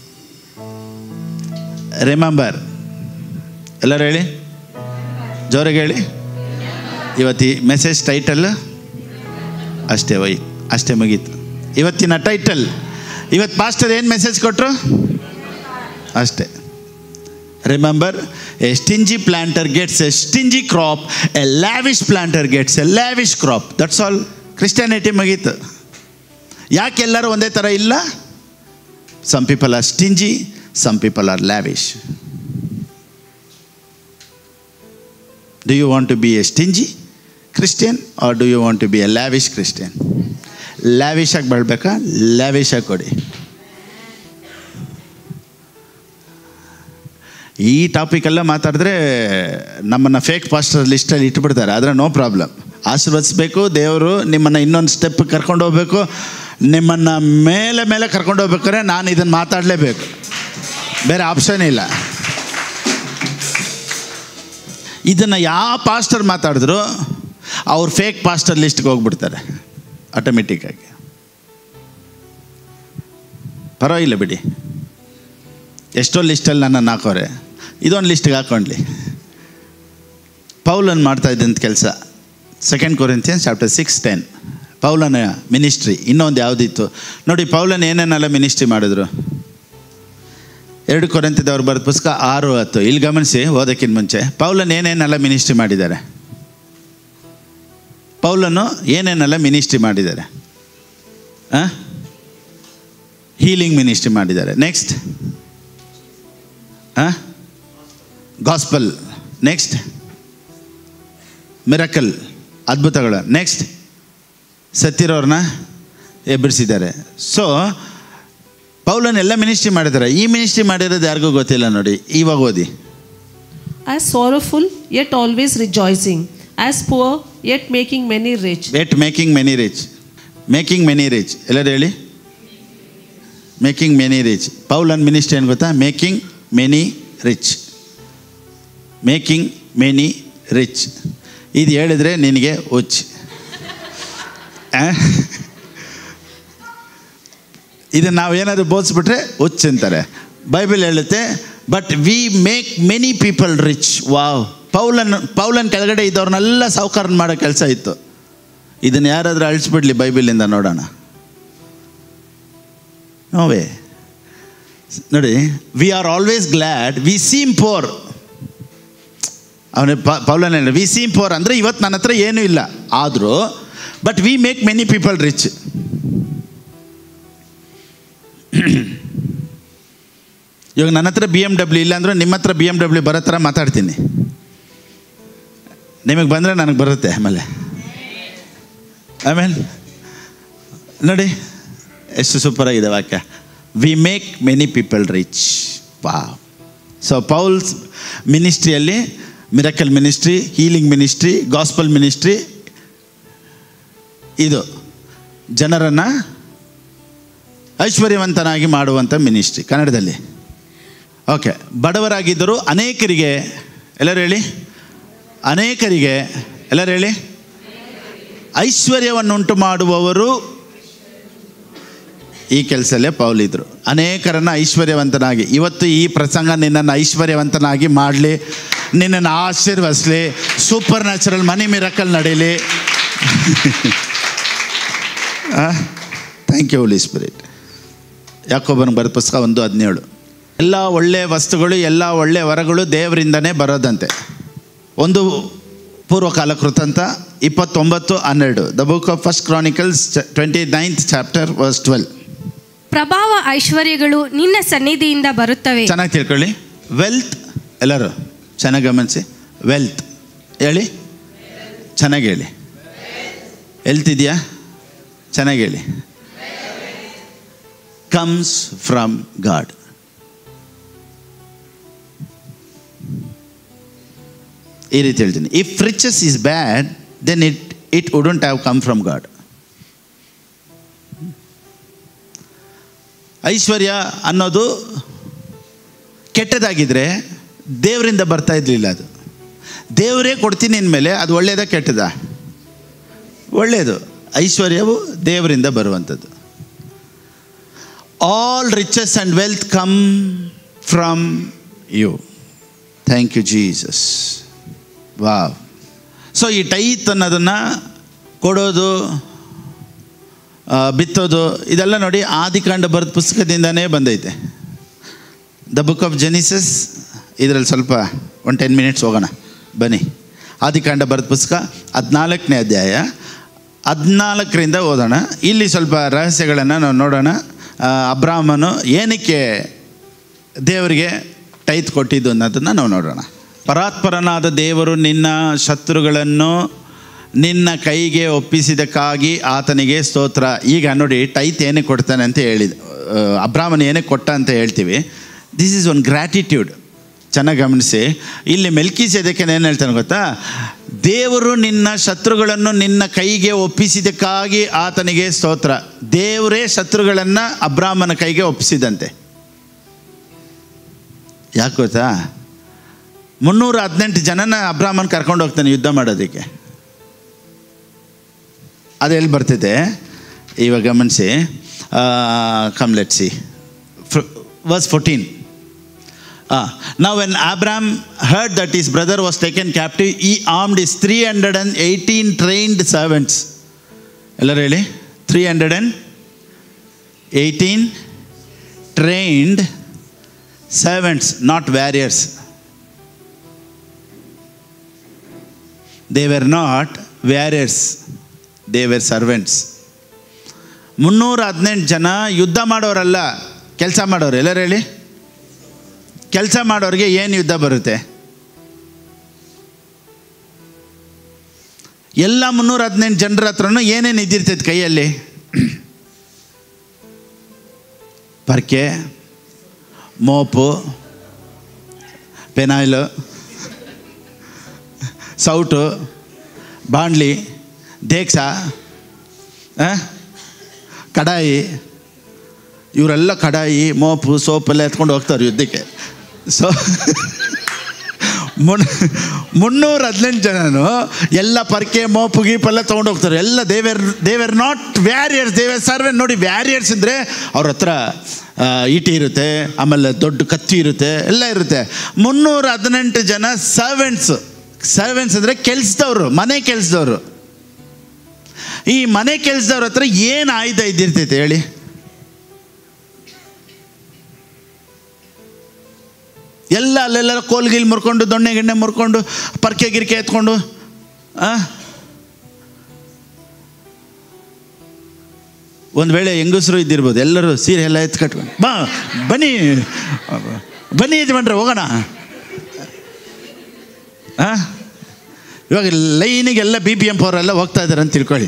remember. ಎಲ್ಲರೂ ಹೇಳಿ, ಜೋರಾಗಿ ಹೇಳಿ. ಇವತ್ತಿ ಮೆಸೇಜ್ ಟೈಟಲ್ ಅಷ್ಟೇ ಒಯ್ ಅಷ್ಟೇ ಮುಗೀತು. ಇವತ್ತಿನ ಟೈಟಲ್, ಇವತ್ತು ಪಾಸ್ಟರ್ ಏನು ಮೆಸೇಜ್ ಕೊಟ್ಟರು ಅಷ್ಟೇ. Remember, a stingy planter gets a stingy crop, a lavish planter gets a lavish crop. That's all. Christianity ಮುಗೀತು. ಯಾಕೆ ಎಲ್ಲರೂ ಒಂದೇ ಥರ ಇಲ್ಲ? Some people are stingy, some people are lavish. Do you want to be a stingy Christian or do you want to be a lavish Christian? Lavish ಆಗಿ ಬರಬೇಕಾ? Lavish ಆಗಿ ಕೊಡಿ. ಈ ಟಾಪಿಕೆಲ್ಲ ಮಾತಾಡಿದ್ರೆ ನಮ್ಮನ್ನು ಫೇಕ್ ಪಾಸ್ಟರ್ ಲಿಸ್ಟಲ್ಲಿ ಇಟ್ಬಿಡ್ತಾರೆ. ಆದರೆ ನೋ ಪ್ರಾಬ್ಲಮ್. ಆಶೀರ್ವದಿಸಬೇಕು ದೇವರು, ನಿಮ್ಮನ್ನು ಇನ್ನೊಂದು ಸ್ಟೆಪ್ ಕರ್ಕೊಂಡು ಹೋಗಬೇಕು, ನಿಮ್ಮನ್ನು ಮೇಲೆ ಮೇಲೆ ಕರ್ಕೊಂಡು ಹೋಗ್ಬೇಕಾದ್ರೆ ನಾನು ಇದನ್ನು ಮಾತಾಡಲೇಬೇಕು, ಬೇರೆ ಆಪ್ಷನ್ ಇಲ್ಲ. ಇದನ್ನು ಯಾವ ಪಾಸ್ಟರ್ ಮಾತಾಡಿದ್ರು ಅವ್ರು ಫೇಕ್ ಪಾಸ್ಟರ್ ಲಿಸ್ಟ್ಗೆ ಹೋಗ್ಬಿಡ್ತಾರೆ ಆಟೋಮೆಟಿಕ್ಕಾಗಿ. ಪರವಾಗಿಲ್ಲ ಬಿಡಿ, ಎಷ್ಟೋ ಲಿಸ್ಟಲ್ಲಿ ನನ್ನನ್ನು ಹಾಕೋರೆ, ಇದೊಂದು ಲಿಸ್ಟಿಗೆ ಹಾಕ್ಕೊಂಡ್ಲಿ. ಪೌಲನ್ ಮಾಡ್ತಾ ಇದ್ದಂಥ ಕೆಲಸ second Corinthians chapter six ten. ಪೌಲನ ಮಿನಿಸ್ಟ್ರಿ ಇನ್ನೊಂದು ಯಾವುದಿತ್ತು ನೋಡಿ. ಪೌಲನ್ ಏನೇನೆಲ್ಲ ಮಿನಿಸ್ಟ್ರಿ ಮಾಡಿದ್ರು? ಎರಡು ಕೊರಿಂಥದವ್ರು ಬರೆದ ಪುಸ್ತಕ ಆರು ಹತ್ತು. ಇಲ್ಲಿ ಗಮನಿಸಿ, ಓದಕ್ಕಿಂತ ಮುಂಚೆ ಪೌಲನ್ ಏನೇನೆಲ್ಲ ಮಿನಿಸ್ಟ್ರಿ ಮಾಡಿದ್ದಾರೆ. ಪೌಲನು ಏನೇನೆಲ್ಲ ಮಿನಿಸ್ಟ್ರಿ ಮಾಡಿದ್ದಾರೆ? ಹೀಲಿಂಗ್ ಮಿನಿಸ್ಟ್ರಿ ಮಾಡಿದ್ದಾರೆ. Next gospel. ನೆಕ್ಸ್ಟ್ ಮಿರಕಲ್, ಅದ್ಭುತಗಳು. ನೆಕ್ಸ್ಟ್ ಸತ್ತಿರೋರನ್ನ ಎಬ್ಬರಿಸಿದ್ದಾರೆ. ಸೊ ಪೌಲನ್ ಎಲ್ಲ ಮಿನಿಸ್ಟ್ರಿ ಮಾಡಿದ್ದಾರೆ. ಈ ಮಿನಿಸ್ಟ್ರಿ ಮಾಡಿರೋದು ಯಾರಿಗೂ ಗೊತ್ತಿಲ್ಲ ನೋಡಿ. ಇವಾಗ ಓದಿ. As sorrowful yet always rejoicing, as poor yet making many rich. Yet making many rich. Making many rich. ಎಲ್ಲರೂ ಹೇಳಿ. Making many rich. ಪೌಲನ್ ಮಿನಿಸ್ಟ್ರಿ ಏನು ಗೊತ್ತಾ? Making many rich. Making many rich. ಇದು ಹೇಳಿದರೆ ನಿನಗೆ ಹುಚ್ಚ. ಇದನ್ನು ನಾವು ಏನಾದರೂ ಬೋಧಿಸ್ಬಿಟ್ರೆ ಹುಚ್ಚ ಅಂತಾರೆ. ಬೈಬಲ್ ಹೇಳುತ್ತೆ but we make many people rich. Wow. ಪೌಲನ್ ಪೌಲನ್ ಕೆಳಗಡೆ ಇದ್ದವ್ರನ್ನೆಲ್ಲ ಸಾಹುಕಾರನ ಮಾಡೋ ಕೆಲಸ ಇತ್ತು. ಇದನ್ನು ಯಾರಾದರೂ ಅಳಿಸ್ಬಿಡ್ಲಿ ಬೈಬಲಿಂದ ನೋಡೋಣ. ನೋವೇ ನೋಡಿ. We are always glad we seem poor. ಅವನೇ ಪೌಲನ್ ಹೇಳಿ ವಿ ಸೀಮ್ ಪೋರ್ ಅಂದರೆ ಇವತ್ತು ನನ್ನ ಹತ್ರ ಏನೂ ಇಲ್ಲ, ಆದರೂ but we make many people rich. ಇವಾಗ ನನ್ನ ಹತ್ರ ಬಿ ಎಮ್ ಡಬ್ಲ್ಯೂ ಇಲ್ಲ ಅಂದರೆ ನಿಮ್ಮ ಹತ್ರ ಬಿ ಎಮ್ ಡಬ್ಲ್ಯೂ ಬರೋ ಥರ ಮಾತಾಡ್ತೀನಿ. ನಿಮಗೆ ಬಂದರೆ ನನಗೆ ಬರುತ್ತೆ. ಆಮೇಲೆ ಆಮೇಲೆ ನೋಡಿ ಎಷ್ಟು ಸೂಪರಾಗಿದೆ ವಾಕ್ಯ. We make many people rich. Wow. So Paul's ಮಿನಿಸ್ಟ್ರಿಯಲ್ಲಿ miracle ministry, healing ministry, gospel ministry, ಇದು ಜನರನ್ನು ಐಶ್ವರ್ಯವಂತನಾಗಿ ಮಾಡುವಂಥ ಮಿನಿಸ್ಟ್ರಿ ಕನ್ನಡದಲ್ಲಿ. ಓಕೆ. ಬಡವರಾಗಿದ್ದರು ಅನೇಕರಿಗೆ, ಎಲ್ಲರೂ ಹೇಳಿ, ಅನೇಕರಿಗೆ, ಎಲ್ಲರೂ ಹೇಳಿ, ಐಶ್ವರ್ಯವನ್ನುಂಟು ಮಾಡುವವರು ಈ ಕೆಲಸದಲ್ಲೇ ಪೌಲಿದ್ರು. ಅನೇಕರನ್ನು ಐಶ್ವರ್ಯವಂತನಾಗಿ, ಇವತ್ತು ಈ ಪ್ರಸಂಗ ನಿನ್ನನ್ನು ಐಶ್ವರ್ಯವಂತನಾಗಿ ಮಾಡಲಿ, ನಿನ್ನನ್ನು ಆಶೀರ್ವದಿಸಲಿ, ಸೂಪರ್ ನ್ಯಾಚುರಲ್ ಮನಿ ಮಿರಕಲ್ ನಡೀಲಿ. Thank you Holy Spirit. ಯಾಕೋಬನ ಬರೆದ ಪುಸ್ತಕ ಒಂದು ಹದಿನೇಳು. ಎಲ್ಲ ಒಳ್ಳೆಯ ವಸ್ತುಗಳು, ಎಲ್ಲ ಒಳ್ಳೆಯ ವರಗಳು ದೇವರಿಂದನೇ ಬರೋದಂತೆ. ಒಂದು ಪೂರ್ವಕಾಲ ಕೃತಂತ ಇಪ್ಪತ್ತೊಂಬತ್ತು ಹನ್ನೆರಡು. The book of first Chronicles twenty ninth chapter verse twelve. ಪ್ರಭಾವ ಐಶ್ವರ್ಯಗಳು ನಿನ್ನ ಸನ್ನಿಧಿಯಿಂದ ಬರುತ್ತವೆ. ಚೆನ್ನಾಗಿ ತಿಳ್ಕೊಳ್ಳಿ. ವೆಲ್ತ್, ಎಲ್ಲರೂ ಚೆನ್ನಾಗಿ ಗಮನಿಸಿ. ವೆಲ್ತ್ ಹೇಳಿ, ಚೆನ್ನಾಗಿ ಹೇಳಿ. ಹೆಲ್ತ್ ಇದೆಯಾ? ಚೆನ್ನಾಗಿ ಹೇಳಿ. Comes from God. ಈ ರೀತಿ ಹೇಳ್ತೀನಿ. If riches is bad then it it wouldn't have come from God. ಐಶ್ವರ್ಯ ಅನ್ನೋದು ಕೆಟ್ಟದಾಗಿದ್ದರೆ ದೇವರಿಂದ ಬರ್ತಾ ಇರಲಿಲ್ಲ. ಅದು ದೇವರೇ ಕೊಡ್ತೀನಿ ಅಂದಮೇಲೆ ಅದು ಒಳ್ಳೆಯದಾ ಕೆಟ್ಟದಾ? ಒಳ್ಳೆಯದು. ಐಶ್ವರ್ಯವು ದೇವರಿಂದ ಬರುವಂಥದ್ದು. All riches and wealth come from you. Thank you Jesus. Wow. So ಈ ಟೈತ್ ಅನ್ನೋದನ್ನು ಕೊಡೋದು, ಬಿತ್ತೋದು, ಇದೆಲ್ಲ ನೋಡಿ ಆದಿಕಾಂಡ ಬರೆದ ಪುಸ್ತಕದಿಂದನೇ ಬಂದೈತೆ. ದ ಬುಕ್ ಆಫ್ ಜೆನಿಸಸ್ ಇದರಲ್ಲಿ ಸ್ವಲ್ಪ ಒಂದು ಟೆನ್ ಮಿನಿಟ್ಸ್ ಹೋಗೋಣ ಬನ್ನಿ. ಆದಿಕಾಂಡ ಬರೆದ ಪುಸ್ತಕ ಹದಿನಾಲ್ಕನೇ ಅಧ್ಯಾಯ ಹದಿನಾಲ್ಕರಿಂದ ಓದೋಣ. ಇಲ್ಲಿ ಸ್ವಲ್ಪ ರಹಸ್ಯಗಳನ್ನು ನಾವು ನೋಡೋಣ. ಅಬ್ರಾಮನು ಏನಕ್ಕೆ ದೇವರಿಗೆ ಟೈತ್ ಕೊಟ್ಟಿದ್ದು ಅನ್ನೋದನ್ನು ನಾವು ನೋಡೋಣ. ಪರಾತ್ಪರನಾದ ದೇವರು ನಿನ್ನ ಶತ್ರುಗಳನ್ನು ನಿನ್ನ ಕೈಗೆ ಒಪ್ಪಿಸಿದಕ್ಕಾಗಿ ಆತನಿಗೆ ಸ್ತೋತ್ರ. ಈಗ ನೋಡಿ, ಟೈತ್ ಏನಕ್ಕೆ ಕೊಡ್ತಾನೆ ಅಂತ ಹೇಳಿದ, ಅಬ್ರಾಮನ ಏನಕ್ಕೆ ಕೊಟ್ಟ ಅಂತ ಹೇಳ್ತೀವಿ. This is one gratitude. ಚೆನ್ನಾಗಿ ಗಮನಿಸಿ, ಇಲ್ಲಿ ಮೆಲ್ಕಿಸೆದೇಕನ ಏನು ಹೇಳ್ತಾನೆ ಗೊತ್ತಾ? ದೇವರು ನಿನ್ನ ಶತ್ರುಗಳನ್ನು ನಿನ್ನ ಕೈಗೆ ಒಪ್ಪಿಸಿದಕ್ಕಾಗಿ ಆತನಿಗೆ ಸ್ತೋತ್ರ. ದೇವರೇ ಶತ್ರುಗಳನ್ನು ಅಬ್ರಾಮನ ಕೈಗೆ ಒಪ್ಪಿಸಿದಂತೆ. ಯಾಕೆ ಗೊತ್ತಾ? ಮುನ್ನೂರ ಹದಿನೆಂಟು ಜನನ ಅಬ್ರಾಮನ್ ಕರ್ಕೊಂಡು ಹೋಗ್ತಾನೆ ಯುದ್ಧ ಮಾಡೋದಕ್ಕೆ. ಅದು ಎಲ್ಲಿ ಬರ್ತಿದೆ ಇವಾಗ ಗಮನಿಸಿ. Come let see verse fourteen. Ah, now when Abraham heard that his brother was taken captive, he armed his three hundred eighteen trained servants. Ella really three hundred eighteen trained servants, not warriors. They were not warriors, they were servants. ಮುನ್ನೂರ ಹದಿನೆಂಟು ಜನ ಯುದ್ಧ ಮಾಡೋರಲ್ಲ, ಕೆಲಸ ಮಾಡೋರು. ಎಲ್ಲರೂ ಹೇಳಿ, ಕೆಲಸ ಮಾಡೋರಿಗೆ ಏನು ಯುದ್ಧ ಬರುತ್ತೆ? ಎಲ್ಲ ಮುನ್ನೂರ ಹದಿನೆಂಟು ಜನರ ಹತ್ರನೂ ಏನೇನು ಇದ್ದಿರ್ತೈತೆ ಕೈಯಲ್ಲಿ? ಪರ್ಕೆ, ಮೋಪು, ಪೆನಾಯ್ಲು, ಸೌಟು, ಬಾಂಡ್ಲಿ, ದೇಕ್ಸ, ಕಡಾಯಿ. ಇವರೆಲ್ಲ ಕಡಾಯಿ, ಮೋಪು, ಸೋಪೆಲ್ಲ ಎತ್ಕೊಂಡು ಹೋಗ್ತಾರೆ ಯುದ್ಧಕ್ಕೆ. ಸೊ ಮುನ್ ಮುನ್ನೂರ ಹದಿನೆಂಟು ಜನನು ಎಲ್ಲ ಪರ್ಕೆ ಮೋಪು ಗೀಪೆಲ್ಲ ತೊಗೊಂಡು ಹೋಗ್ತಾರೆ. ಎಲ್ಲ ದೇವರ್ ದೇವರ್ ನಾಟ್ ವ್ಯಾರಿಯರ್ಸ್, ದೇವರ್ ಸರ್ವೆಂಟ್. ನೋಡಿ, ವ್ಯಾರಿಯರ್ಸ್ ಅಂದರೆ ಅವ್ರ ಹತ್ರ ಈಟಿ ಇರುತ್ತೆ, ಆಮೇಲೆ ದೊಡ್ಡ ಕತ್ತಿ ಇರುತ್ತೆ, ಎಲ್ಲ ಇರುತ್ತೆ. ಮುನ್ನೂರ ಹದಿನೆಂಟು ಜನ ಸರ್ವೆಂಟ್ಸು. ಸರ್ವೆಂಟ್ಸ್ ಅಂದರೆ ಕೆಲಸದವರು, ಮನೆ ಕೆಲಸದವರು. ಈ ಮನೆ ಕೆಲಸದವ್ರ ಹತ್ರ ಏನು ಆಯುಧ ಇದ್ದಿರ್ತೈತೆ ಹೇಳಿ? ಎಲ್ಲ ಅಲ್ಲೆಲ್ಲ ಕೋಲ್ಗಿಲ್ ಮುರ್ಕೊಂಡು, ದೊಣ್ಣೆ ಗಿಣ್ಣೆ ಮುರ್ಕೊಂಡು, ಪರ್ಕೆ ಗಿರ್ಕೆ ಎತ್ಕೊಂಡು, ಒಂದು ವೇಳೆ ಹೆಂಗಸರು ಇದ್ದಿರ್ಬೋದು, ಎಲ್ಲರೂ ಸೀರೆ ಎಲ್ಲ ಎತ್ತು ಕಟ್ಕೊಂಡು ಬಾ ಬನ್ನಿ ಬನ್ನಿ ಯಜಮಾನ್ರೆ ಹೋಗೋಣ. ಹಾಂ, ಇವಾಗ ಲೈನಿಗೆಲ್ಲ ಬಿ ಪಿ ಎಂ ಪವರ್ ಎಲ್ಲ ಹೋಗ್ತಾ ಇದ್ದಾರೆ ಅಂತ ತಿಳ್ಕೊಳ್ಳಿ.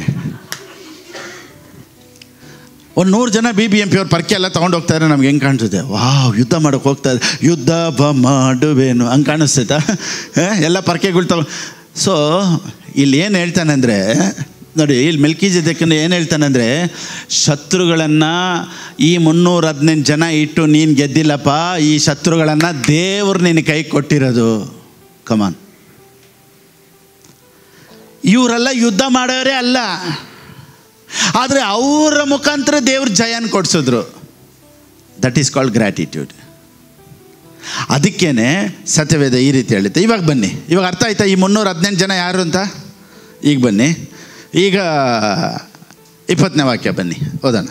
ಒಂದು ನೂರು ಜನ ಬಿ ಬಿ ಎಂ ಪಿ ಅವ್ರು ಪರ್ಕೆ ಎಲ್ಲ ತೊಗೊಂಡು ಹೋಗ್ತಾರೆ. ನಮ್ಗೆ ಹೆಂಗೆ ಕಾಣಿಸುತ್ತೆ? ವಾವ್, ಯುದ್ಧ ಮಾಡೋಕ್ಕೆ ಹೋಗ್ತಾ ಇದೆ, ಯುದ್ಧ ಬ ಮಾಡುವೇನು ಹಂಗೆ ಕಾಣಿಸ್ತೈತಾ? ಎಲ್ಲ ಪರ್ಕೆಗಳು ತಗೊ. ಸೊ ಇಲ್ಲಿ ಏನು ಹೇಳ್ತಾನೆ ಅಂದರೆ, ನೋಡಿ, ಇಲ್ಲಿ ಮೆಲ್ಕಿಸೆದೇಕನು ಏನು ಹೇಳ್ತಾನೆ ಅಂದರೆ, ಶತ್ರುಗಳನ್ನು ಈ ಮುನ್ನೂರ ಹದಿನೆಂಟು ಜನ ಇಟ್ಟು ನೀನು ಗೆದ್ದಿಲ್ಲಪ್ಪ, ಈ ಶತ್ರುಗಳನ್ನು ದೇವರು ನಿನ್ನ ಕೈ ಕೊಟ್ಟಿರೋದು. ಕಮಾನ್, ಇವರೆಲ್ಲ ಯುದ್ಧ ಮಾಡೋರೇ ಅಲ್ಲ, ಆದರೆ ಅವರ ಮುಖಾಂತರ ದೇವ್ರ ಜಯನ ಕೊಡಿಸಿದ್ರು. That is called gratitude. ಅದಕ್ಕೇನೆ ಸತ್ಯವೇದ ಈ ರೀತಿ ಹೇಳುತ್ತೆ. ಇವಾಗ ಬನ್ನಿ, ಇವಾಗ ಅರ್ಥ ಆಯ್ತಾ ಈ ಮುನ್ನೂರ ಹದಿನೆಂಟು ಜನ ಯಾರು ಅಂತ? ಈಗ ಬನ್ನಿ, ಈಗ ಇಪ್ಪತ್ತನೇ ವಾಕ್ಯ ಬನ್ನಿ ಓದೋಣ.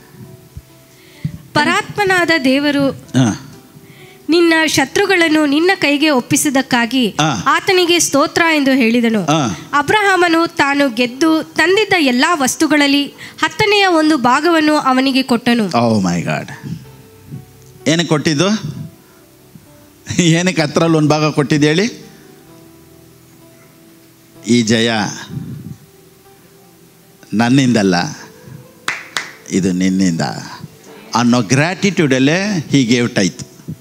ಪರಾತ್ಮನಾದ ದೇವರು ಹಾಂ ನಿನ್ನ ಶತ್ರುಗಳನ್ನು ನಿನ್ನ ಕೈಗೆ ಒಪ್ಪಿಸಿದಕ್ಕಾಗಿ ಆತನಿಗೆ ಸ್ತೋತ್ರ ಎಂದು ಹೇಳಿದನು. ಅಬ್ರಹಾಮನು ತಾನು ಗೆದ್ದು ತಂದಿದ್ದ ಎಲ್ಲಾ ವಸ್ತುಗಳಲ್ಲಿ ಹತ್ತನೆಯ ಒಂದು ಭಾಗವನ್ನು ಅವನಿಗೆ ಕೊಟ್ಟನು. ಓ ಮೈ ಗಾಡ್, ಏನಕ್ಕೆ ಕೊಟ್ಟಿದ್ದು? ಏನಕ್ಕೆ ಹತ್ತರಲ್ಲಿ ಒಂದು ಭಾಗ ಕೊಟ್ಟಿದ್ದು ಹೇಳಿ? ಈ ಜಯ ನನ್ನಿಂದಲ್ಲ, ಇದು ನಿನ್ನಿಂದ ಅನ್ನೋ ಗ್ರ್ಯಾಟಿಟ್ಯೂಡಲ್ಲೇ ಹೀಗೆ ಗೇವ್ ಟೈತ್.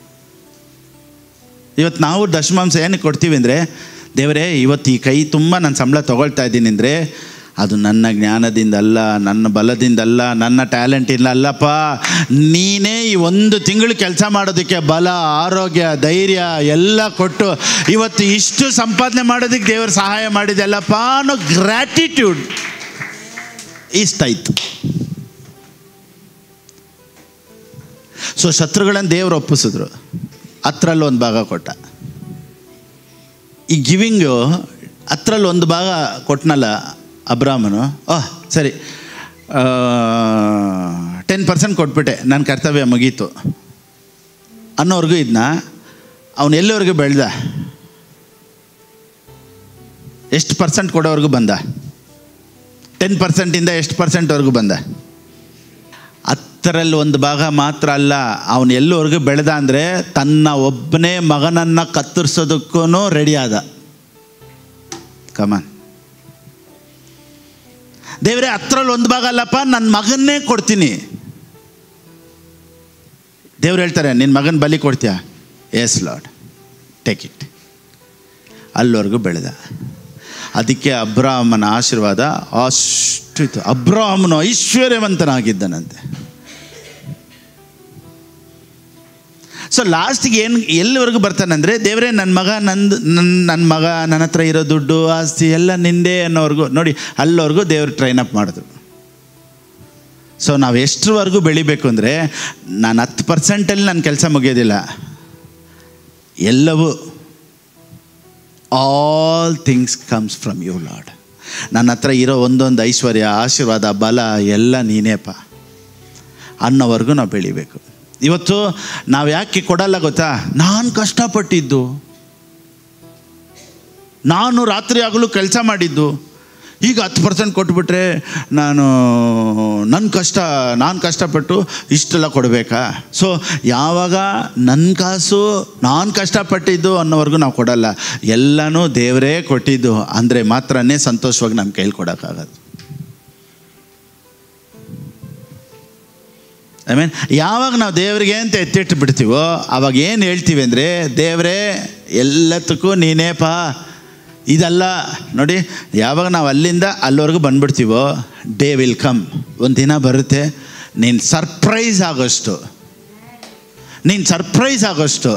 ಇವತ್ತು ನಾವು ದಶಮಾಂಶ ಏನಕ್ಕೆ ಕೊಡ್ತೀವಿ ಅಂದರೆ, ದೇವರೇ ಇವತ್ತು ಈ ಕೈ ತುಂಬ ನಾನು ಸಂಬಳ ತೊಗೊಳ್ತಾ ಇದ್ದೀನಿ ಅಂದರೆ ಅದು ನನ್ನ ಜ್ಞಾನದಿಂದಲ್ಲ, ನನ್ನ ಬಲದಿಂದಲ್ಲ, ನನ್ನ ಟ್ಯಾಲೆಂಟಿಂದ ಅಲ್ಲಪ್ಪ, ನೀನೇ ಈ ಒಂದು ತಿಂಗಳು ಕೆಲಸ ಮಾಡೋದಕ್ಕೆ ಬಲ, ಆರೋಗ್ಯ, ಧೈರ್ಯ ಎಲ್ಲ ಕೊಟ್ಟು ಇವತ್ತು ಇಷ್ಟು ಸಂಪಾದನೆ ಮಾಡೋದಕ್ಕೆ ದೇವರು ಸಹಾಯ ಮಾಡಿದೆಲ್ಲಪ್ಪ ಅನ್ನೋ ಗ್ರ್ಯಾಟಿಟ್ಯೂಡ್ ಇಷ್ಟಾಯಿತು. ಸೊ ಶತ್ರುಗಳನ್ನು ದೇವರು ಒಪ್ಪಿಸಿದ್ರು, ಹತ್ತರಲ್ಲಿ ಒಂದು ಭಾಗ ಕೊಟ್ಟ. ಈ ಗಿವಿಂಗು ಹತ್ತರಲ್ಲಿ ಒಂದು ಭಾಗ ಕೊಟ್ಟನಲ್ಲ ಅಬ್ರಾಮನು, ಓಹ್ ಸರಿ ಟೆನ್ ಪರ್ಸೆಂಟ್ ಕೊಟ್ಬಿಟ್ಟೆ, ನನ್ನ ಕರ್ತವ್ಯ ಮುಗೀತು ಅನ್ನೋರ್ಗೂ ಇದನ್ನ ಅವನು ಎಲ್ಲಿವರೆಗೂ ಬೆಳೆದ? ಎಷ್ಟು ಪರ್ಸೆಂಟ್ ಕೊಡೋವರೆಗೂ ಬಂದ? ಟೆನ್ ಪರ್ಸೆಂಟಿಂದ ಎಷ್ಟು ಪರ್ಸೆಂಟ್ವರೆಗೂ ಬಂದ? ಹತ್ತರಲ್ಲಿ ಒಂದು ಭಾಗ ಮಾತ್ರ ಅಲ್ಲ, ಅವನು ಎಲ್ಲಿವರೆಗೂ ಬೆಳೆದ ಅಂದರೆ ತನ್ನ ಒಬ್ಬನೇ ಮಗನನ್ನು ಕತ್ತರಿಸೋದಕ್ಕೂ ರೆಡಿ ಆದ. ಕಮಾನ್, ದೇವರೇ ಹತ್ತರಲ್ಲಿ ಒಂದು ಭಾಗ ಅಲ್ಲಪ್ಪ, ನನ್ನ ಮಗನ್ನೇ ಕೊಡ್ತೀನಿ. ದೇವ್ರು ಹೇಳ್ತಾರೆ, ನಿನ್ನ ಮಗನ ಬಲಿ ಕೊಡ್ತೀಯಾ? Yes Lord, take it. ಅಲ್ಲಿವರೆಗೂ ಬೆಳೆದ. ಅದಕ್ಕೆ ಅಬ್ರಾಹ್ಮನ ಆಶೀರ್ವಾದ ಅಷ್ಟು ಇತ್ತು. ಅಬ್ರಾಹ್ಮನು ಐಶ್ವರ್ಯವಂತನಾಗಿದ್ದನಂತೆ. ಸೊ ಲಾಸ್ಟಿಗೆ ಏನು ಎಲ್ಲಿವರೆಗೂ ಬರ್ತಾನಂದರೆ, ದೇವರೇ ನನ್ನ ಮಗ ನಂದು ನನ್ನ ನನ್ನ ಮಗ ನನ್ನ ಹತ್ರ ಇರೋ ದುಡ್ಡು ಆಸ್ತಿ ಎಲ್ಲ ನಿಂದೆ ಅನ್ನೋವರೆಗೂ. ನೋಡಿ, ಅಲ್ಲಿವರೆಗೂ ದೇವ್ರು ಟ್ರೈನ್ ಅಪ್ ಮಾಡಿದ್ರು. ಸೊ ನಾವು ಎಷ್ಟರವರೆಗೂ ಬೆಳಿಬೇಕು ಅಂದರೆ, ನಾನು ಹತ್ತು ಪರ್ಸೆಂಟಲ್ಲಿ ನನ್ನ ಕೆಲಸ ಮುಗಿಯೋದಿಲ್ಲ. ಎಲ್ಲವೂ all things comes from you Lord. ನನ್ನ ಹತ್ರ ಇರೋ ಒಂದೊಂದು ಐಶ್ವರ್ಯ, ಆಶೀರ್ವಾದ, ಬಲ ಎಲ್ಲ ನೀನೇಪ್ಪ ಅನ್ನೋವರೆಗೂ ನಾವು ಬೆಳಿಬೇಕು. ಇವತ್ತು ನಾವು ಯಾಕೆ ಕೊಡಲ್ಲ ಗೊತ್ತಾ? ನಾನು ಕಷ್ಟಪಟ್ಟಿದ್ದು, ನಾನು ರಾತ್ರಿ ಆಗಲೂ ಕೆಲಸ ಮಾಡಿದ್ದು, ಈಗ ಹತ್ತು ಪರ್ಸೆಂಟ್ ಕೊಟ್ಬಿಟ್ರೆ ನಾನು ನನ್ನ ಕಷ್ಟ ನಾನು ಕಷ್ಟಪಟ್ಟು ಇಷ್ಟೆಲ್ಲ ಕೊಡಬೇಕಾ? ಸೊ ಯಾವಾಗ ನನ್ನ ಕಾಸು ನಾನು ಕಷ್ಟಪಟ್ಟಿದ್ದು ಅನ್ನೋವರೆಗೂ ನಾವು ಕೊಡಲ್ಲ. ಎಲ್ಲನೂ ದೇವರೇ ಕೊಟ್ಟಿದ್ದು ಅಂದರೆ ಮಾತ್ರನೇ ಸಂತೋಷವಾಗಿ ನಮ್ಮ ಕೈಲಿ ಕೊಡೋಕ್ಕಾಗೋದು. ಐ ಮೀನ್ ಯಾವಾಗ ನಾವು ದೇವರಿಗೆ ಅಂತ ಎತ್ತಿಟ್ಟು ಬಿಡ್ತೀವೋ ಆವಾಗ ಏನು ಹೇಳ್ತೀವಿ ಅಂದರೆ, ದೇವರೇ ಎಲ್ಲದಕ್ಕೂ ನೀನೇಪಾ, ಇದಲ್ಲ. ನೋಡಿ, ಯಾವಾಗ ನಾವು ಅಲ್ಲಿಂದ ಅಲ್ಲಿವರೆಗೂ ಬಂದ್ಬಿಡ್ತೀವೋ, ಡೇ ವಿಲ್ ಕಮ್, ಒಂದು ದಿನ ಬರುತ್ತೆ, ನೀನು ಸರ್ಪ್ರೈಸ್ ಆಗೋಷ್ಟು ನೀನು ಸರ್ಪ್ರೈಸ್ ಆಗೋಷ್ಟು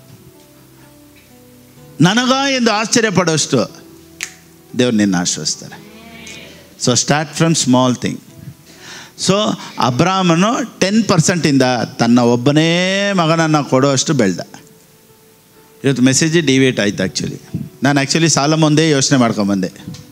ನನಗ ಎಂದು ಆಶ್ಚರ್ಯ ಪಡೋಷ್ಟು ದೇವ್ರು ನಿನ್ನ ಆಶ್ರಯಿಸ್ತಾರೆ. So start from small thing. So ಅಬ್ರಾಹ್ಮನು ಟೆನ್ ಪರ್ಸೆಂಟಿಂದ ತನ್ನ ಒಬ್ಬನೇ ಮಗನನ್ನು ಕೊಡೋಷ್ಟು ಬೆಳೆದ. ಇವತ್ತು ಮೆಸೇಜ್ ಡಿವೇಟ್ ಆಯಿತು. ಆ್ಯಕ್ಚುಲಿ ನಾನು ಆ್ಯಕ್ಚುಲಿ ಸಾಲಮೊಂದೇ ಯೋಚನೆ ಮಾಡ್ಕೊಂಬಂದೆ.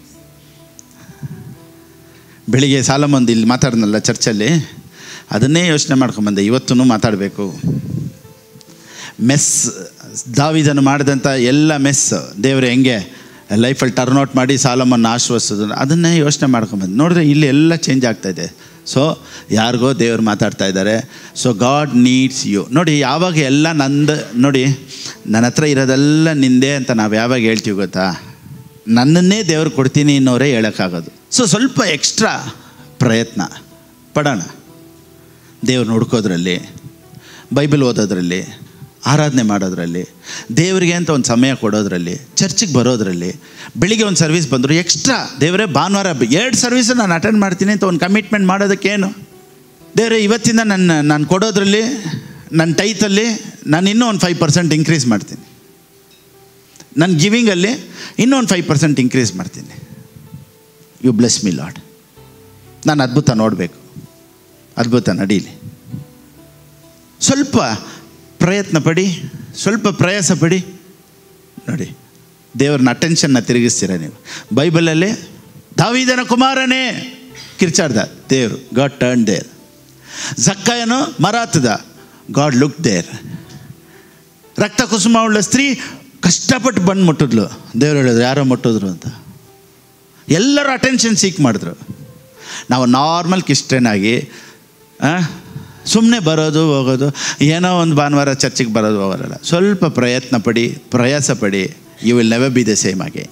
ಬೆಳಿಗ್ಗೆ ಸಾಲಮೊಂದು ಇಲ್ಲಿ ಮಾತಾಡಿದ್ನಲ್ಲ ಚರ್ಚಲ್ಲಿ, ಅದನ್ನೇ ಯೋಚನೆ ಮಾಡ್ಕೊಂಬಂದೆ. ಇವತ್ತೂ ಮಾತಾಡಬೇಕು. ಮೆಸ್, ದಾವೀದನು ಮಾಡಿದಂಥ ಎಲ್ಲ ಮೆಸ್ ದೇವರು ಹೆಂಗೆ ಲೈಫಲ್ಲಿ ಟರ್ನ್ ಔಟ್ ಮಾಡಿ ಸಾಲಮನ್ನು ಆಶ್ವಸಿಸೋದು, ಅದನ್ನೇ ಯೋಚನೆ ಮಾಡ್ಕೊಂಬಂದು ನೋಡಿದ್ರೆ ಇಲ್ಲಿ ಎಲ್ಲ ಚೇಂಜ್ ಆಗ್ತಾಯಿದೆ. ಸೊ ಯಾರಿಗೋ ದೇವ್ರು ಮಾತಾಡ್ತಾ ಇದ್ದಾರೆ. So God needs you. ನೋಡಿ, ಯಾವಾಗ ಎಲ್ಲ ನಂದು, ನೋಡಿ ನನ್ನ ಹತ್ರ ಇರೋದೆಲ್ಲ ನಿಂದೆ ಅಂತ ನಾವು ಯಾವಾಗ ಹೇಳ್ತೀವಿ ಗೊತ್ತಾ? ನನ್ನನ್ನೇ ದೇವ್ರು ಕೊಡ್ತೀನಿ ಅನ್ನೋರೇ ಹೇಳೋಕ್ಕಾಗೋದು. ಸೊ ಸ್ವಲ್ಪ ಎಕ್ಸ್ಟ್ರಾ ಪ್ರಯತ್ನ ಪಡೋಣ. ದೇವ್ರನ್ನ ಹುಡ್ಕೋದ್ರಲ್ಲಿ, ಬೈಬಲ್ ಓದೋದ್ರಲ್ಲಿ, ಆರಾಧನೆ ಮಾಡೋದ್ರಲ್ಲಿ, ದೇವರಿಗೆ ಅಂತ ಒಂದು ಸಮಯ ಕೊಡೋದ್ರಲ್ಲಿ, ಚರ್ಚಿಗೆ ಬರೋದ್ರಲ್ಲಿ, ಬೆಳಿಗ್ಗೆ ಒಂದು ಸರ್ವಿಸ್ ಬಂದರು ಎಕ್ಸ್ಟ್ರಾ, ದೇವರೇ ಭಾನುವಾರ ಎರಡು ಸರ್ವಿಸು ನಾನು ಅಟೆಂಡ್ ಮಾಡ್ತೀನಿ ಅಂತ ಒಂದು ಕಮಿಟ್ಮೆಂಟ್ ಮಾಡೋದಕ್ಕೇನು? ದೇವರೇ ಇವತ್ತಿಂದ ನನ್ನ ನಾನು ಕೊಡೋದ್ರಲ್ಲಿ, ನನ್ನ ಟೈತಲ್ಲಿ ನಾನು ಇನ್ನೂ ಒಂದು ಫೈವ್ ಪರ್ಸೆಂಟ್ ಇನ್ಕ್ರೀಸ್ ಮಾಡ್ತೀನಿ, ನನ್ನ ಗಿವಿಂಗಲ್ಲಿ ಇನ್ನೂ ಒಂದು ಫೈವ್ ಪರ್ಸೆಂಟ್ ಇನ್ಕ್ರೀಸ್ ಮಾಡ್ತೀನಿ. You bless me Lord. ನಾನು ಅದ್ಭುತ ನೋಡಬೇಕು, ಅದ್ಭುತ ನಡೀಲಿ. ಸ್ವಲ್ಪ ಪ್ರಯತ್ನ ಪಡಿ, ಸ್ವಲ್ಪ ಪ್ರಯಾಸ ಪಡಿ. ನೋಡಿ, ದೇವ್ರನ್ನ ಅಟೆನ್ಷನ್ನ ತಿರುಗಿಸ್ತೀರ ನೀವು. ಬೈಬಲಲ್ಲಿ ದಾವೀದನ ಕುಮಾರನೇ ಕಿರ್ಚಾಡ್ದ ದೇವರು, ಗಾಡ್ ಟರ್ನ್ ದೇರ್. ಜಕ್ಕಾಯನು ಮರ ಹತ್ತದ, ಗಾಡ್ ಲುಕ್ ದೇರ್. ರಕ್ತ ಕುಸುಮ ಉಳ್ಳ ಸ್ತ್ರೀ ಕಷ್ಟಪಟ್ಟು ಬಂದು ಮುಟ್ಟಿದ್ಲು, ದೇವ್ರು ಹೇಳಿದ್ರು ಯಾರೋ ಮುಟ್ಟಿದ್ರು ಅಂತ. ಎಲ್ಲರೂ ಅಟೆನ್ಷನ್ ಸೀಕ್ ಮಾಡಿದ್ರು. ನಾವು ನಾರ್ಮಲ್ ಕ್ರಿಶ್ಚಿಯನಾಗಿ ಸುಮ್ಮನೆ ಬರೋದು ಹೋಗೋದು, ಏನೋ ಒಂದು ಭಾನುವಾರ ಚರ್ಚಿಗೆ ಬರೋದು ಹೋಗೋಲ್ಲ. ಸ್ವಲ್ಪ ಪ್ರಯತ್ನ ಪಡಿ, ಪ್ರಯಾಸ ಪಡಿ. You will never be the same ಆಗಿ.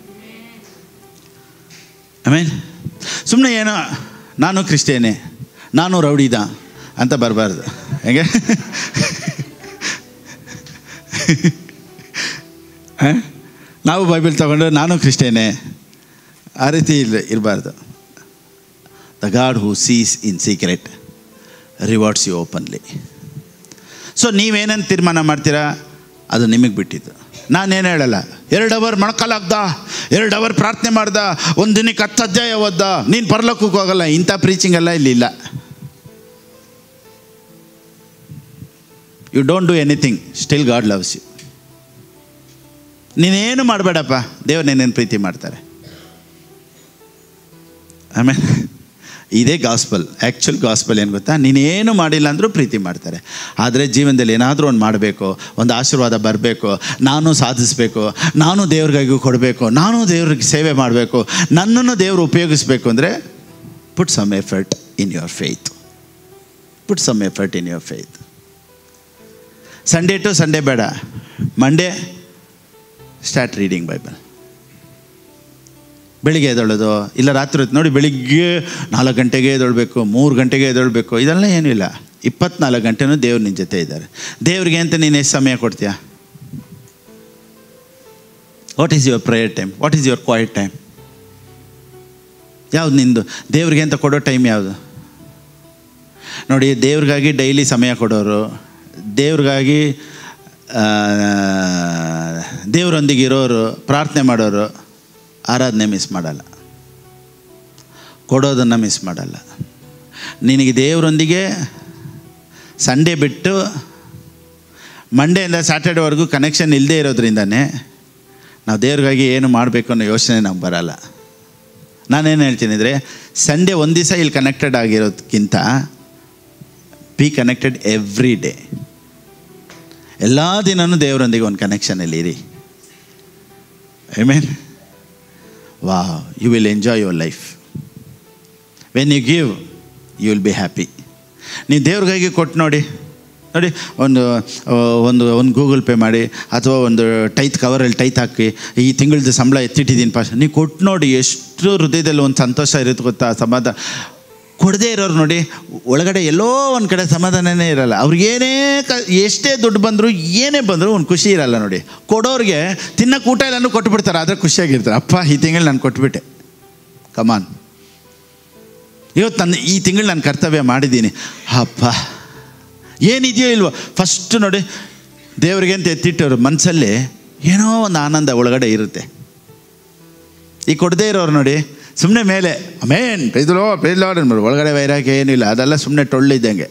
ಐ ಮೀನ್ ಸುಮ್ಮನೆ ಏನೋ ನಾನು ಕ್ರಿಶ್ಚಿಯನೇ, ನಾನು ರೌಡಿದ ಅಂತ ಬರಬಾರ್ದು. ಹೇಗೆ ನಾವು ಬೈಬಲ್ ತಗೊಂಡು ನಾನು ಕ್ರಿಶ್ಚಿಯನೇ ಆ ರೀತಿ ಇಲ್ಲ ಇರಬಾರ್ದು. The God who sees in secret rewards you openly. So ನೀವೇನೇನು ತೀರ್ಮಾನ ಮಾಡ್ತೀರಾ ಅದು ನಿಮಗೆ ಬಿಟ್ಟಿದ್ದು. ನಾನೇನು ಹೇಳಲ್ಲ, ಎರಡು ಅವರ್ ಮೊಣಕಾಲಾಗ್ದ, ಎರಡು ಅವರ್ ಪ್ರಾರ್ಥನೆ ಮಾಡ್ದ, ಒಂದು ದಿನಕ್ಕೆ ಹತ್ತು ಅಧ್ಯಾಯ ಓದ್ದ, ನೀನು ಪರಲೋಕಕ್ಕೆ ಹೋಗಲ್ಲ. ಇಂಥ ಪ್ರೀಚಿಂಗ್ ಎಲ್ಲ ಇಲ್ಲಿ ಇಲ್ಲ. You don't do anything, still God loves you. ನೀನೇನು ಮಾಡಬೇಡಪ್ಪ, ದೇವ್ರು ನೀನೇನು ಪ್ರೀತಿ ಮಾಡ್ತಾರೆ. ಆಮೇಲೆ ಇದೇ ಗಾಸ್ಪಲ್. ಆ್ಯಕ್ಚುಲ್ ಗಾಸ್ಪಲ್ ಏನು ಗೊತ್ತಾ? ನೀನೇನು ಮಾಡಿಲ್ಲ ಅಂದರೂ ಪ್ರೀತಿ ಮಾಡ್ತಾರೆ. ಆದರೆ ಜೀವನದಲ್ಲಿ ಏನಾದರೂ ಒಂದು ಮಾಡಬೇಕು, ಒಂದು ಆಶೀರ್ವಾದ ಬರಬೇಕು, ನಾನು ಸಾಧಿಸಬೇಕು, ನಾನು ದೇವ್ರಿಗಾಗಿ ಕೊಡಬೇಕು, ನಾನು ದೇವ್ರಿಗೆ ಸೇವೆ ಮಾಡಬೇಕು, ನನ್ನನ್ನು ದೇವರು ಉಪಯೋಗಿಸ್ಬೇಕು ಅಂದರೆ put some effort in your faith. Put some effort in your faith. Sunday to Sunday ಬೇಡ, ಮಂಡೇ ಸ್ಟಾರ್ಟ್ ರೀಡಿಂಗ್ ಬೈಬಲ್. ಬೆಳಿಗ್ಗೆ ಎದ್ದೇಳೋದು ಇಲ್ಲ ರಾತ್ರಿ ಹೊತ್ತು ನೋಡಿ, ಬೆಳಿಗ್ಗೆ ನಾಲ್ಕು ಗಂಟೆಗೆ ಎದ್ದೇಳಬೇಕು, ಮೂರು ಗಂಟೆಗೆ ಎದ್ದೇಳಬೇಕು, ಇದೆಲ್ಲ ಏನೂ ಇಲ್ಲ. ಇಪ್ಪತ್ನಾಲ್ಕು ಗಂಟೆನೂ ದೇವ್ರು ನಿನ್ನ ಜೊತೆ ಇದ್ದಾರೆ. ದೇವ್ರಿಗೆ ಅಂತ ನೀನು ಎಷ್ಟು ಸಮಯ ಕೊಡ್ತೀಯಾ? What is your prayer time? What is your quiet time? ಯಾವುದು ನಿಂದು ದೇವ್ರಿಗೆ ಅಂತ ಕೊಡೋ ಟೈಮ್ ಯಾವುದು? ನೋಡಿ, ದೇವ್ರಿಗಾಗಿ ಡೈಲಿ ಸಮಯ ಕೊಡೋರು, ದೇವ್ರಿಗಾಗಿ ದೇವರೊಂದಿಗೆ ಇರೋರು, ಪ್ರಾರ್ಥನೆ ಮಾಡೋರು ಆರಾಧನೆ ಮಿಸ್ ಮಾಡಲ್ಲ, ಕೊಡೋದನ್ನು ಮಿಸ್ ಮಾಡಲ್ಲ. ನಿನಗೆ ದೇವರೊಂದಿಗೆ ಸಂಡೇ ಬಿಟ್ಟು ಮಂಡೆಯಿಂದ ಸ್ಯಾಟರ್ಡೇವರೆಗೂ ಕನೆಕ್ಷನ್ ಇಲ್ಲದೆ ಇರೋದ್ರಿಂದನೇ ನಾವು ದೇವ್ರಿಗಾಗಿ ಏನು ಮಾಡಬೇಕು ಅನ್ನೋ ಯೋಚನೆ ನಮ್ಗೆ ಬರಲ್ಲ. ನಾನೇನು ಹೇಳ್ತೀನಿ ಅಂದರೆ, ಸಂಡೇ ಒಂದು ದಿವಸ ಇಲ್ಲಿ ಕನೆಕ್ಟೆಡ್ ಆಗಿರೋದಕ್ಕಿಂತ ಬಿ ಕನೆಕ್ಟೆಡ್ ಎವ್ರಿ ಡೇ. ಎಲ್ಲ ದಿನವೂ ದೇವರೊಂದಿಗೆ ಒಂದು ಕನೆಕ್ಷನಲ್ಲಿ ಇರಿ. Amen. Wow, you will enjoy your life. When you give, you will be happy. ನೀವು ದೇವ್ರಿಗಾಗಿ ಕೊಟ್ಟು ನೋಡಿ ನೋಡಿ ಒಂದು ಒಂದು ಒಂದು ಗೂಗಲ್ ಪೇ ಮಾಡಿ ಅಥವಾ ಒಂದು ಟೈತ್ ಕವರಲ್ಲಿ ಟೈತ್ ಹಾಕಿ ಈ ತಿಂಗಳದ್ದು ಸಂಬಳ ಎತ್ತಿಟ್ಟಿದ್ದೀನಿ ಪಾಸ್, ನೀವು ಕೊಟ್ಟು ನೋಡಿ ಎಷ್ಟು ಹೃದಯದಲ್ಲಿ ಒಂದು ಸಂತೋಷ ಇರುತ್ತೆ ಗೊತ್ತಾ, ಸಮಾಧಾನ. ಕೊಡದೇ ಇರೋರು ನೋಡಿ, ಒಳಗಡೆ ಎಲ್ಲೋ ಒಂದು ಕಡೆ ಸಮಾಧಾನನೇ ಇರಲ್ಲ. ಅವ್ರಿಗೇನೇ ಕ ಎಷ್ಟೇ ದುಡ್ಡು ಬಂದರೂ ಏನೇ ಬಂದರೂ ಒಂದು ಖುಷಿ ಇರಲ್ಲ. ನೋಡಿ, ಕೊಡೋರಿಗೆ ತಿನ್ನಕ್ಕೆ ಊಟ ಎಲ್ಲನೂ ಕೊಟ್ಟುಬಿಡ್ತಾರೆ, ಆದರೆ ಖುಷಿಯಾಗಿರ್ತಾರೆ. ಅಪ್ಪ ಈ ತಿಂಗಳು ನಾನು ಕೊಟ್ಬಿಟ್ಟೆ, ಕಮಾನ್, ಇವತ್ತು ನನ್ನ ಈ ತಿಂಗಳು ನಾನು ಕರ್ತವ್ಯ ಮಾಡಿದ್ದೀನಿ, ಅಪ್ಪ ಏನಿದೆಯೋ ಇಲ್ವೋ. ಫಸ್ಟು ನೋಡಿ, ದೇವ್ರಿಗೆ ಅಂತ ಎತ್ತಿಟ್ಟವ್ರು ಮನಸ್ಸಲ್ಲಿ ಏನೋ ಒಂದು ಆನಂದ ಒಳಗಡೆ ಇರುತ್ತೆ. ಈ ಕೊಡದೇ ಇರೋರು ನೋಡಿ, ಸುಮ್ಮನೆ ಮೇಲೆ ಅಮೇನ್ ಪ್ರೈದ್ಲೋ ಪ್ರೈದ್ಲೋ ಒಳಗಡೆ ವೈರಾಗ್ಯ ಏನಿಲ್ಲ, ಅದೆಲ್ಲ ಸುಮ್ಮನೆ ಟೊಳ್ಳಿದ್ದಂಗೆ,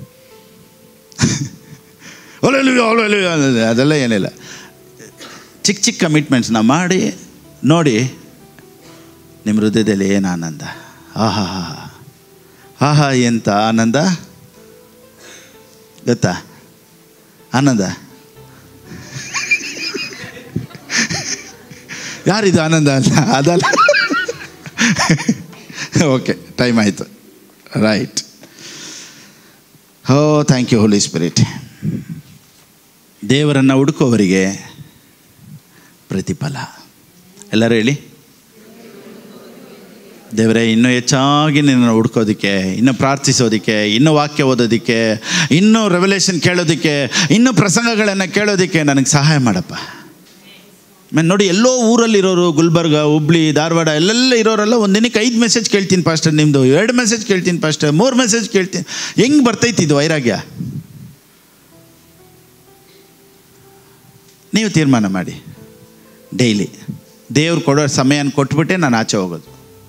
ಅದೆಲ್ಲ ಏನಿಲ್ಲ. ಚಿಕ್ಕ ಚಿಕ್ಕ ಕಮಿಟ್ಮೆಂಟ್ಸ್ನ ಮಾಡಿ ನೋಡಿ, ನಿಮ್ಮ ಹೃದಯದಲ್ಲಿ ಏನು ಆನಂದ, ಆಹಾ ಆಹಾ ಎಂಥ ಆನಂದ ಗೊತ್ತಾ? ಆನಂದ ಯಾರಿದು ಆನಂದ ಅಲ್ಲ, ಅದಲ್ಲ. ಓಕೆ, ಟೈಮ್ ಆಯಿತು. ರೈಟ್. ಹೋ, ಥ್ಯಾಂಕ್ ಯು ಹೋಲಿ ಸ್ಪಿರಿಟ್. ದೇವರನ್ನು ಹುಡುಕೋವರಿಗೆ ಪ್ರತಿಫಲ. ಎಲ್ಲರೂ ಹೇಳಿ, ದೇವರೇ ಇನ್ನೂ ಹೆಚ್ಚಾಗಿ ನಿನ್ನನ್ನು ಹುಡ್ಕೋದಕ್ಕೆ, ಇನ್ನೂ ಪ್ರಾರ್ಥಿಸೋದಕ್ಕೆ, ಇನ್ನೂ ವಾಕ್ಯ ಓದೋದಕ್ಕೆ, ಇನ್ನೂ ರೆವಲ್ಯೂಷನ್ ಕೇಳೋದಕ್ಕೆ, ಇನ್ನೂ ಪ್ರಸಂಗಗಳನ್ನು ಕೇಳೋದಕ್ಕೆ ನನಗೆ ಸಹಾಯ ಮಾಡಪ್ಪ. ಮ್ಯಾನ್ ನೋಡಿ, ಎಲ್ಲೋ ಊರಲ್ಲಿರೋರು, ಗುಲ್ಬರ್ಗ, ಹುಬ್ಳಿ, ಧಾರವಾಡ ಎಲ್ಲೆಲ್ಲ ಇರೋರೆಲ್ಲ ಒಂದು ದಿನಕ್ಕೆ ಐದು ಮೆಸೇಜ್ ಕೇಳ್ತೀನಿ ಪಾಸ್ಟರ್, ನಿಮ್ಮದು ಎರಡು ಮೆಸೇಜ್ ಕೇಳ್ತೀನಿ ಪಾಸ್ಟರ್, ಮೂರು ಮೆಸೇಜ್ ಕೇಳ್ತೀನಿ. ಹೆಂಗೆ ಬರ್ತೈತಿ ಇದು ವೈರಾಗ್ಯ? ನೀವು ತೀರ್ಮಾನ ಮಾಡಿ. ಡೈಲಿ ದೇವ್ರು ಕೊಡೋ ಸಮಯನ ಕೊಟ್ಬಿಟ್ಟೆ ನಾನು ಆಚೆ ಹೋಗೋದು.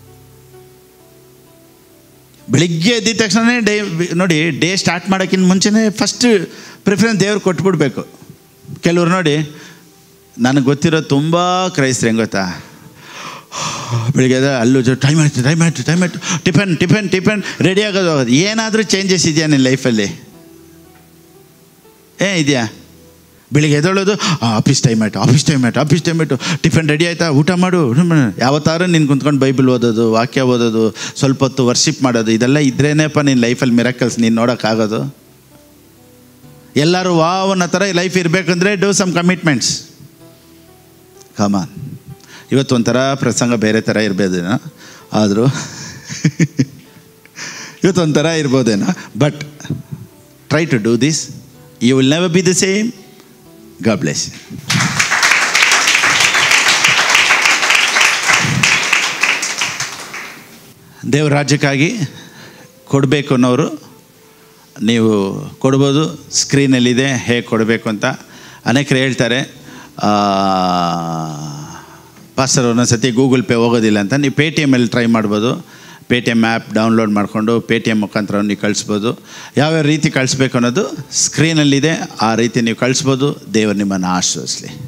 ಬೆಳಿಗ್ಗೆ ಎದ್ದಿದ ತಕ್ಷಣವೇ ಡೇ ನೋಡಿ, ಡೇ ಸ್ಟಾರ್ಟ್ ಮಾಡೋಕ್ಕಿಂತ ಮುಂಚೆನೇ ಫಸ್ಟ್ ಪ್ರಿಫರೆನ್ಸ್ ದೇವ್ರು ಕೊಟ್ಬಿಡ್ಬೇಕು. ಕೆಲವ್ರು ನೋಡಿ, ನನಗೆ ಗೊತ್ತಿರೋ ತುಂಬ ಕ್ರೈಸ್ತರು ಹೆಂಗೆ ಗೊತ್ತಾ, ಬೆಳಿಗ್ಗೆ ಅಲ್ಲೂ ಟೈಮ್ ಆಯ್ತು ಟೈಮ್ ಆಯಿತು ಟೈಮ್ ಆಯಿತು ಟಿಫನ್ ಟಿಫನ್ ಟಿಫನ್ ರೆಡಿ ಆಗೋದು ಹೋಗೋದು. ಏನಾದರೂ ಚೇಂಜಸ್ ಇದೆಯಾ ನಿನ್ನ ಲೈಫಲ್ಲಿ? ಏ ಇದೆಯಾ? ಬೆಳಿಗ್ಗೆ ಎದ್ದೇಳೋದು, ಆಫೀಸ್ ಟೈಮ್ ಆಯಿತು ಆಫೀಸ್ ಟೈಮ್ ಆಯಿತು ಆಫೀಸ್ ಟೈಮ್ ಆಯಿತು ಟಿಫನ್ ರೆಡಿ ಆಯಿತಾ, ಊಟ ಮಾಡು. ಯಾವತ್ತಾರು ನೀನು ಕುಂತ್ಕೊಂಡು ಬೈಬಲ್ ಓದೋದು, ವಾಕ್ಯ ಓದೋದು, ಸ್ವಲ್ಪ ಹೊತ್ತು ವರ್ಷಿಪ್ ಮಾಡೋದು, ಇದೆಲ್ಲ ಇದ್ರೇನೇಪ್ಪ ನಿನ್ನ ಲೈಫಲ್ಲಿ ಮಿರಾಕಲ್ಸ್ ನೀನು ನೋಡೋಕ್ಕಾಗೋದು. ಎಲ್ಲರೂ ವಾವ್ ಅನ್ನೋ ಥರ ಲೈಫ್ ಇರಬೇಕಂದ್ರೆ ಡೂ ಸಮ್ ಕಮಿಟ್ಮೆಂಟ್ಸ್. ಕಮಾನ್. ಇವತ್ತು ಒಂಥರ ಪ್ರಸಂಗ ಬೇರೆ ಥರ ಇರ್ಬೋದೇನೋ, ಆದರೂ ಇವತ್ತೊಂಥರ ಇರ್ಬೋದೇನೋ, but try to do this. You will never be the same. God bless you. ದೇವ್ರ ರಾಜ್ಯಕ್ಕಾಗಿ ಕೊಡಬೇಕು ಅನ್ನೋರು ನೀವು ಕೊಡ್ಬೋದು. ಸ್ಕ್ರೀನಲ್ಲಿದೆ ಹೇಗೆ ಕೊಡಬೇಕು ಅಂತ. ಅನೇಕರು ಹೇಳ್ತಾರೆ, ಪಾಸ್ಟರ್ ಒಂದೊಂದು ಸತಿ ಗೂಗಲ್ ಪೇ ಹೋಗೋದಿಲ್ಲ ಅಂತ. ನೀವು ಪೇ ಟಿ ಎಮ್ಮಲ್ಲಿ ಟ್ರೈ ಮಾಡ್ಬೋದು. Paytm app download ಮಾಡಿಕೊಂಡು ಪೇ ಟಿ ಎಮ್ ಮುಖಾಂತರ ನೀವು ಕಳಿಸ್ಬೋದು. ಯಾವ್ಯಾವ ರೀತಿ ಕಳಿಸ್ಬೇಕು ಅನ್ನೋದು ಸ್ಕ್ರೀನಲ್ಲಿದೆ, ಆ ರೀತಿ ನೀವು ಕಳಿಸ್ಬೋದು. ದೇವರು ನಿಮ್ಮನ್ನು ಆಶೀರ್ವದಿಸಲಿ.